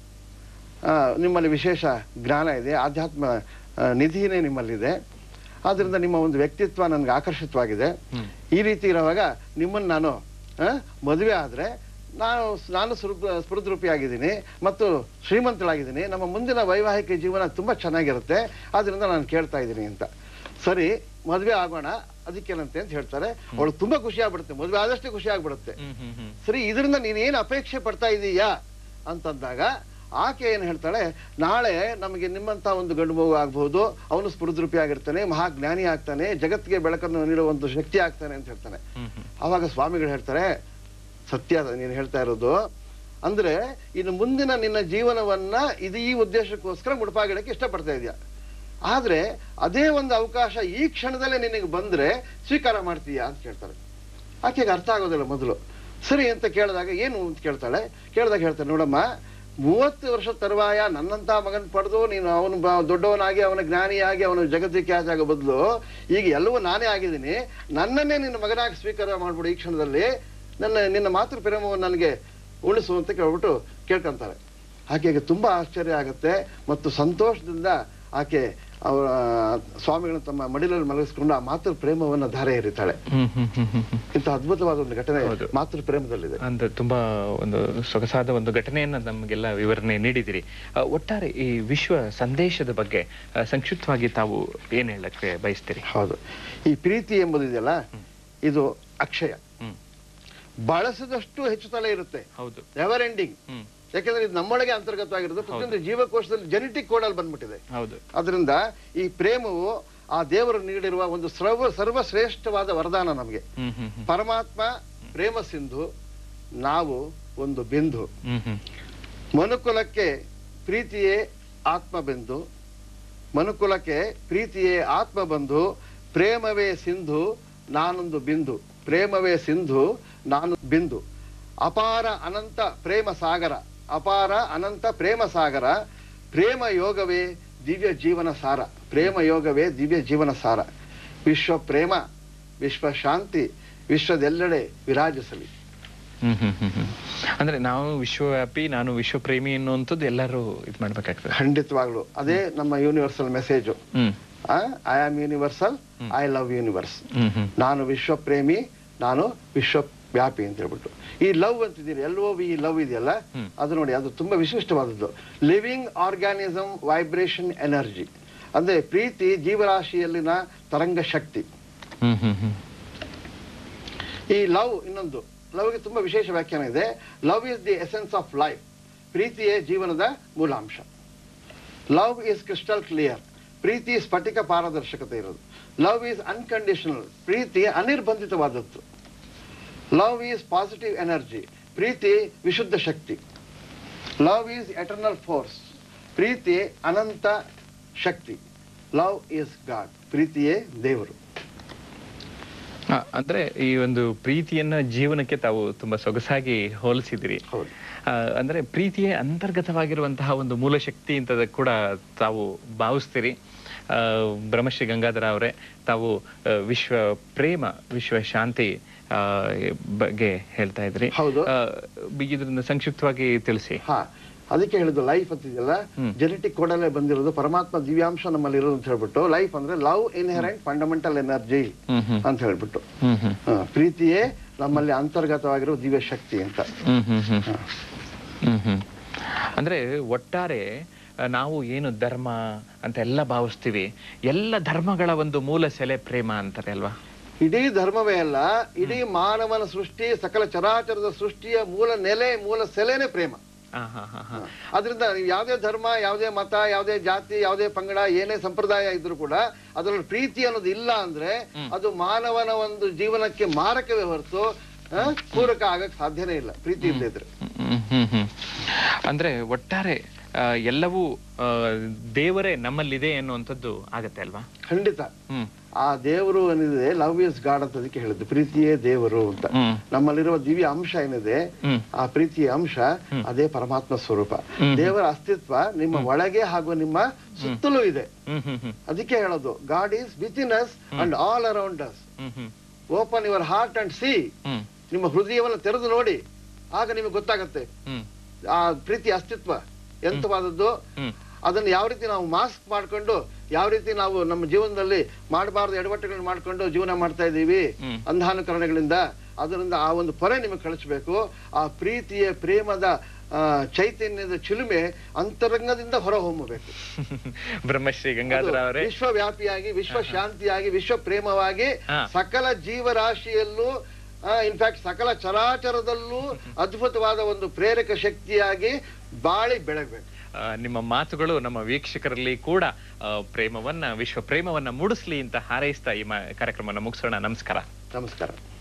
ನಿಮ್ಮಲ್ಲಿ ವಿಶೇಷ ಜ್ಞಾನ ಇದೆ, ಆಧ್ಯಾತ್ಮ ನಿಧಿನೇ ನಿಮ್ಮಲ್ಲಿದೆ, ಆದ್ರಿಂದ ನಿಮ್ಮ ಒಂದು ವ್ಯಕ್ತಿತ್ವ ನನಗೆ ಆಕರ್ಷಿತವಾಗಿದೆ. ಈ ರೀತಿ ಇರುವಾಗ ನಿಮ್ಮನ್ನು ನಾನು ಮದುವೆ ಆದ್ರೆ ನಾನು ನಾನು ಸ್ಫುರದ್ರೂಪಿಯಾಗಿದ್ದೀನಿ ಮತ್ತು ಶ್ರೀಮಂತಳಾಗಿದ್ದೀನಿ, ನಮ್ಮ ಮುಂದಿನ ವೈವಾಹಿಕ ಜೀವನ ತುಂಬಾ ಚೆನ್ನಾಗಿರುತ್ತೆ, ಆದ್ರಿಂದ ನಾನು ಕೇಳ್ತಾ ಇದ್ದೀನಿ ಅಂತ. ಸರಿ ಮದುವೆ ಆಗೋಣ, ಅದಕ್ಕೇನಂತೆ ಅಂತ ಹೇಳ್ತಾರೆ. ಅವಳು ತುಂಬಾ ಖುಷಿ ಆಗ್ಬಿಡುತ್ತೆ, ಮದುವೆ ಆದಷ್ಟೇ ಖುಷಿ ಆಗ್ಬಿಡುತ್ತೆ. ಸರಿ ಇದರಿಂದ ನೀನೇನು ಅಪೇಕ್ಷೆ ಪಡ್ತಾ ಇದೀಯಾ ಅಂತಂದಾಗ ಆಕೆ ಏನ್ ಹೇಳ್ತಾಳೆ, ನಾಳೆ ನಮಗೆ ನಿಮ್ಮಂತ ಒಂದು ಗಂಡು ಮಗು ಆಗ್ಬಹುದು, ಅವನು ಸ್ಫುರದ್ರೂಪಿ ಆಗಿರ್ತಾನೆ, ಮಹಾಜ್ಞಾನಿ ಆಗ್ತಾನೆ, ಜಗತ್ತಿಗೆ ಬೆಳಕನ್ನು ನೀಡುವಂತ ಶಕ್ತಿ ಆಗ್ತಾನೆ ಅಂತ ಹೇಳ್ತಾನೆ. ಅವಾಗ ಸ್ವಾಮಿಗಳು ಹೇಳ್ತಾರೆ, ಸತ್ಯ ನೀನು ಹೇಳ್ತಾ ಇರೋದು, ಅಂದ್ರೆ ಇನ್ನು ಮುಂದಿನ ನಿನ್ನ ಜೀವನವನ್ನ ಇದು ಈ ಉದ್ದೇಶಕ್ಕೋಸ್ಕರ ಮುಡುಪಾಗಿಡಕ್ಕೆ ಇಷ್ಟಪಡ್ತಾ ಇದೆಯಾ, ಆದ್ರೆ ಅದೇ ಒಂದು ಅವಕಾಶ ಈ ಕ್ಷಣದಲ್ಲೇ ನಿನಗೆ ಬಂದ್ರೆ ಸ್ವೀಕಾರ ಮಾಡ್ತೀಯಾ ಅಂತ ಕೇಳ್ತಾರೆ. ಆಕೆಗೆ ಅರ್ಥ ಆಗೋದಿಲ್ಲ ಮೊದಲು. ಸರಿ ಅಂತ ಕೇಳಿದಾಗ ಏನು ಅಂತ ಕೇಳ್ತಾಳೆ. ಕೇಳಿದಾಗ ಹೇಳ್ತಾಳೆ, ನೋಡಮ್ಮ, ಮೂವತ್ತು ವರ್ಷ ತರುವಾಯ ನನ್ನಂತ ಮಗನ್ ಪಡೆದು ನೀನು ಅವನು ದೊಡ್ಡವನಾಗಿ, ಅವನ ಜ್ಞಾನಿಯಾಗಿ, ಅವನು ಜಗತ್ತಿಖ್ಯಾತ ಆಗೋ ಬದಲು ಈಗ ಎಲ್ಲವೂ ನಾನೇ ಆಗಿದ್ದೀನಿ, ನನ್ನನ್ನೇ ನಿನ್ನ ಮಗನಾಗಿ ಸ್ವೀಕಾರ ಮಾಡ್ಬಿಡು ಈ ಕ್ಷಣದಲ್ಲಿ, ನನ್ನ ನಿನ್ನ ಮಾತೃ ಪ್ರೇಮವನ್ನು ನನಗೆ ಉಳಿಸು ಅಂತ ಕೇಳ್ಬಿಟ್ಟು ಕೇಳ್ಕೊಂತಾರೆ. ಆಕೆಗೆ ತುಂಬಾ ಆಶ್ಚರ್ಯ ಆಗುತ್ತೆ ಮತ್ತು ಸಂತೋಷದಿಂದ ಆಕೆ ಅವರ ಸ್ವಾಮಿಗಳನ್ನ ತಮ್ಮ ಮಡಿಲಲ್ಲಿ ಮಲಗಿಸ್ಕೊಂಡು ಆ ಮಾತೃ ಪ್ರೇಮವನ್ನ ಧಾರೆ ಎರಿತಾಳೆ. ಇಂಥ ಅದ್ಭುತವಾದ ಒಂದು ಘಟನೆ ಮಾತೃ ಪ್ರೇಮದಲ್ಲಿದೆ. ಅಂದ್ರೆ ತುಂಬಾ ಒಂದು ಸೊಗಸಾದ ಒಂದು ಘಟನೆಯನ್ನ ನಮಗೆಲ್ಲ ವಿವರಣೆ ನೀಡಿದಿರಿ. ಒಟ್ಟಾರೆ ಈ ವಿಶ್ವ ಸಂದೇಶದ ಬಗ್ಗೆ ಸಂಕ್ಷಿಪ್ತವಾಗಿ ತಾವು ಏನ್ ಹೇಳಕ್ಕೆ ಬಯಸ್ತೀರಿ? ಹೌದು, ಈ ಪ್ರೀತಿ ಎಂಬುದಿದೆಯಲ್ಲ, ಇದು ಅಕ್ಷಯ, ಬಳಸಿದಷ್ಟು ಹೆಚ್ಚುತ್ತಲೇ ಇರುತ್ತೆ. ಹೌದು, ನೆವರ್ ಎಂಡಿಂಗ್. ಯಾಕಂದ್ರೆ ಇದು ನಮ್ಮೊಳಗೆ ಅಂತರ್ಗತವಾಗಿರುತ್ತೆ, ಪ್ರತಿಯೊಂದು ಜೀವಕೋಶದಲ್ಲಿ ಜೆನೆಟಿಕ್ ಕೋಡಲ್ಲಿ ಬಂದ್ಬಿಟ್ಟಿದೆ. ಹೌದು, ಅದರಿಂದ ಈ ಪ್ರೇಮವು ಆ ದೇವರು ನೀಡಿರುವ ಒಂದು ಸರ್ವ ಸರ್ವಶ್ರೇಷ್ಠವಾದ ವರದಾನ ನಮಗೆ. ಪರಮಾತ್ಮ ಪ್ರೇಮ ಸಿಂಧು, ನಾವು ಒಂದು ಬಿಂದು. ಮನುಕುಲಕ್ಕೆ ಪ್ರೀತಿಯೇ ಆತ್ಮ ಬಿಂದು, ಮನುಕುಲಕ್ಕೆ ಪ್ರೀತಿಯೇ ಆತ್ಮ ಬಂಧು, ಪ್ರೇಮವೇ ಸಿಂಧು ನಾನೊಂದು ಬಿಂದು, ಪ್ರೇಮವೇ ಸಿಂಧು ನಾನು ಬಿಂದು. ಅಪಾರ ಅನಂತ ಪ್ರೇಮ ಸಾಗರ, ಅಪಾರ ಅನಂತ ಪ್ರೇಮ ಸಾಗರ, ಪ್ರೇಮ ಯೋಗವೇ ದಿವ್ಯ ಜೀವನ ಸಾರ, ಪ್ರೇಮ ಯೋಗವೇ ದಿವ್ಯ ಜೀವನ ಸಾರ. ವಿಶ್ವ ಪ್ರೇಮ, ವಿಶ್ವ ಶಾಂತಿ, ವಿಶ್ವದೆಲ್ಲೆಡೆ ವಿರಾಜಿಸಲಿ. ಹ್ಮ್ ಹ್ಮ್ ಹ್ಮ್ ಹ್ಮ್ ಅಂದ್ರೆ ನಾವು ವಿಶ್ವವ್ಯಾಪಿ, ನಾನು ವಿಶ್ವ ಪ್ರೇಮಿ ಅನ್ನುವಂಥದ್ದು ಎಲ್ಲರೂ ಇದು ಮಾಡ್ಬೇಕಾಗ್ತದೆ. ಖಂಡಿತವಾಗ್ಲು ಅದೇ ನಮ್ಮ universal message. I am universal, I love universe. ನಾನು ವಿಶ್ವ ಪ್ರೇಮಿ, ನಾನು ವಿಶ್ವ ವ್ಯಾಪಿ ಅಂತ ಹೇಳ್ಬಿಟ್ಟು ಈ ಲವ್ ಅಂತಿದ್ದೀರಿ, ಎಲ್ ಓ ವಿ ಲವ್ ಇದೆಯಲ್ಲ, ಅದು ನೋಡಿ, ಅದು ತುಂಬಾ ವಿಶಿಷ್ಟವಾದದ್ದು. ಲಿವಿಂಗ್ ಆರ್ಗಾನಿಸಮ್ ವೈಬ್ರೇಷನ್ ಎನರ್ಜಿ, ಅಂದ್ರೆ ಪ್ರೀತಿ ಜೀವರಾಶಿಯಲ್ಲಿನ ತರಂಗ ಶಕ್ತಿ. ಈ ಲವ್ ಇನ್ನೊಂದು, ಲವ್ಗೆ ತುಂಬಾ ವಿಶೇಷ ವ್ಯಾಖ್ಯಾನ ಇದೆ. Love is the essence of life, ಪ್ರೀತಿಯೇ ಜೀವನದ ಮೂಲಾಂಶ. ಲವ್ ಇಸ್ ಕ್ರಿಸ್ಟಲ್ ಕ್ಲಿಯರ್, ಪ್ರೀತಿ ಸ್ಫಟಿಕ ಪಾರದರ್ಶಕತೆ ಇರೋದು. ಲವ್ ಈಸ್ ಅನ್ಕಂಡೀಷನಲ್, ಪ್ರೀತಿ ಅನಿರ್ಬಂಧಿತವಾದದ್ದು. ಲವ್ ಈಸ್ ಪಾಸಿಟಿವ್ ಎನರ್ಜಿ, ಪ್ರೀತಿ ವಿಶುದ್ಧ ಶಕ್ತಿ. ಲವ್ ಈಸ್ ಎಟರ್ನಲ್ ಫೋರ್ಸ್, ಪ್ರೀತಿ ಅನಂತ ಶಕ್ತಿ. ಲವ್ ಈಸ್ ಗಾಡ್, ಪ್ರೀತಿಯೇ ದೇವರು. ಅಂದ್ರೆ ಈ ಒಂದು ಪ್ರೀತಿಯನ್ನ ಜೀವನಕ್ಕೆ ತಾವು ತುಂಬಾ ಸೊಗಸಾಗಿ ಹೋಲಿಸಿದಿರಿ. ಅಂದ್ರೆ ಪ್ರೀತಿಯೇ ಅಂತರ್ಗತವಾಗಿರುವಂತಹ ಒಂದು ಮೂಲ ಶಕ್ತಿ ಅಂತ ಕೂಡ ತಾವು ಭಾವಿಸ್ತೀರಿ. ಬ್ರಹ್ಮಶ್ರೀ ಗಂಗಾಧರ ಅವರೇ, ತಾವು ವಿಶ್ವ ಪ್ರೇಮ, ವಿಶ್ವ ಶಾಂತಿ ಬಗ್ಗೆ ಹೇಳ್ತಾ ಇದ್ರಿ. ಹೌದು. ಇದರಿಂದ ಸಂಕ್ಷಿಪ್ತವಾಗಿ ತಿಳಿಸಿ. ಹಾ, ಅದಕ್ಕೆ ಹೇಳಿದ್ದು ಲೈಫ್ ಅಂತಿದೆಯಲ್ಲ, ಜೆನೆಟಿಕ್ ಕೋಡಲ್ಲೇ ಬಂದಿರೋದು, ಪರಮಾತ್ಮ ದಿವ್ಯಾಂಶ ನಮ್ಮಲ್ಲಿ ಇರೋದು ಅಂತ ಹೇಳ್ಬಿಟ್ಟು. ಲೈಫ್ ಅಂದ್ರೆ ಲವ್ ಇನ್ಹೆರೆಂಟ್ ಫಂಡಮೆಂಟಲ್ ಎನರ್ಜಿ ಅಂತ ಹೇಳ್ಬಿಟ್ಟು, ಪ್ರೀತಿಯೇ ನಮ್ಮಲ್ಲಿ ಅಂತರ್ಗತವಾಗಿರೋ ದಿವ್ಯ ಶಕ್ತಿ ಅಂತ. ಅಂದ್ರೆ ಒಟ್ಟಾರೆ ನಾವು ಏನು ಧರ್ಮ ಅಂತ ಎಲ್ಲ ಭಾವಿಸ್ತೀವಿ, ಎಲ್ಲ ಧರ್ಮಗಳ ಒಂದು ಮೂಲ ಸೆಲೆ ಪ್ರೇಮ ಅಂತಾರೆ ಅಲ್ವಾ? ಇಡೀ ಧರ್ಮವೇ ಅಲ್ಲ, ಇಡೀ ಮಾನವನ ಸೃಷ್ಟಿ, ಸಕಲ ಚರಾಚರದ ಸೃಷ್ಟಿಯ ಮೂಲ ನೆಲೆ, ಮೂಲ ಸೆಲೆನೇ ಪ್ರೇಮ. ಅದರಿಂದ ನೀವು ಯಾವುದೇ ಧರ್ಮ, ಯಾವುದೇ ಮತ, ಯಾವುದೇ ಜಾತಿ, ಯಾವುದೇ ಪಂಗಡ, ಏನೇ ಸಂಪ್ರದಾಯ ಇದ್ರೂ ಕೂಡ ಅದರಲ್ಲಿ ಪ್ರೀತಿ ಅನ್ನೋದು ಇಲ್ಲ ಅಂದ್ರೆ ಅದು ಮಾನವನ ಒಂದು ಜೀವನಕ್ಕೆ ಮಾರಕವೇ ಹೊರತು ಪೂರಕ ಆಗಕ್ ಸಾಧ್ಯನೇ ಇಲ್ಲ, ಪ್ರೀತಿ ಇಲ್ಲದಿದ್ರೆ. ಅಂದ್ರೆ ಒಟ್ಟಾರೆ ಎಲ್ಲವೂ ದೇವರೇ ನಮ್ಮಲ್ಲಿದೆ ಅನ್ನುವಂಥದ್ದು ಆಗತ್ತೆ ಅಲ್ವಾ? ಖಂಡಿತ. ಆ ದೇವರು ಏನಿದೆ, ಲವ್ ಇಸ್ ಗಾಡ್ ಅಂತ ಅದಕ್ಕೆ ಹೇಳಿದ್ದು, ಪ್ರೀತಿಯೇ ದೇವರು ಅಂತ. ನಮ್ಮಲ್ಲಿರುವ ದಿವ್ಯ ಅಂಶ ಏನಿದೆ, ಆ ಪ್ರೀತಿಯ ಅಂಶ ಅದೇ ಪರಮಾತ್ಮ ಸ್ವರೂಪ. ದೇವರ ಅಸ್ತಿತ್ವ ನಿಮ್ಮ ಒಳಗೆ ಹಾಗೂ ನಿಮ್ಮ ಸುತ್ತಲೂ ಇದೆ. ಅದಕ್ಕೆ ಹೇಳೋದು, God is within us and all around us. Open your heart and see. ನಿಮ್ಮ ಹೃದಯವನ್ನು ತೆರೆದು ನೋಡಿ, ಆಗ ನಿಮಗೆ ಗೊತ್ತಾಗತ್ತೆ ಆ ಪ್ರೀತಿ ಅಸ್ತಿತ್ವ ಎಂತವಾದದ್ದು. ಅದನ್ನು ಯಾವ ರೀತಿ ನಾವು ಮಾಸ್ಕ್ ಮಾಡ್ಕೊಂಡು, ಯಾವ ರೀತಿ ನಾವು ನಮ್ಮ ಜೀವನದಲ್ಲಿ ಮಾಡಬಾರ್ದು ಎಡವಟ್ಟುಗಳನ್ನ ಮಾಡ್ಕೊಂಡು ಜೀವನ ಮಾಡ್ತಾ ಇದ್ದೀವಿ ಅಂಧಾನುಕರಣಗಳಿಂದ, ಅದರಿಂದ ಆ ಒಂದು ಪೊರೆ ನಿಮಗೆ ಕಳಿಸ್ಬೇಕು. ಆ ಪ್ರೀತಿಯ ಪ್ರೇಮದ ಚೈತನ್ಯದ ಚಿಲುಮೆ ಅಂತರಂಗದಿಂದ ಹೊರ ಹೊಮ್ಮಬೇಕು. ಬ್ರಹ್ಮಶ್ರೀ ಗಂಗಾಧರ ಅವರೇ, ವಿಶ್ವವ್ಯಾಪಿಯಾಗಿ, ವಿಶ್ವ ಶಾಂತಿಯಾಗಿ, ವಿಶ್ವ ಪ್ರೇಮವಾಗಿ ಸಕಲ ಜೀವರಾಶಿಯಲ್ಲೂ, ಇನ್ಫ್ಯಾಕ್ಟ್ ಸಕಲ ಚರಾಚರದಲ್ಲೂ ಅದ್ಭುತವಾದ ಒಂದು ಪ್ರೇರಕ ಶಕ್ತಿಯಾಗಿ ಬಾಳಿ ಬೆಳಗ್ಬೇಕು. ನಿಮ್ಮ ಮಾತುಗಳು ನಮ್ಮ ವೀಕ್ಷಕರಲ್ಲಿ ಕೂಡ ಪ್ರೇಮವನ್ನ, ವಿಶ್ವ ಪ್ರೇಮವನ್ನ ಮೂಡಿಸ್ಲಿ ಅಂತ ಹಾರೈಸ್ತಾ ಈ ಕಾರ್ಯಕ್ರಮವನ್ನು ಮುಗಿಸೋಣ. ನಮಸ್ಕಾರ. ನಮಸ್ಕಾರ.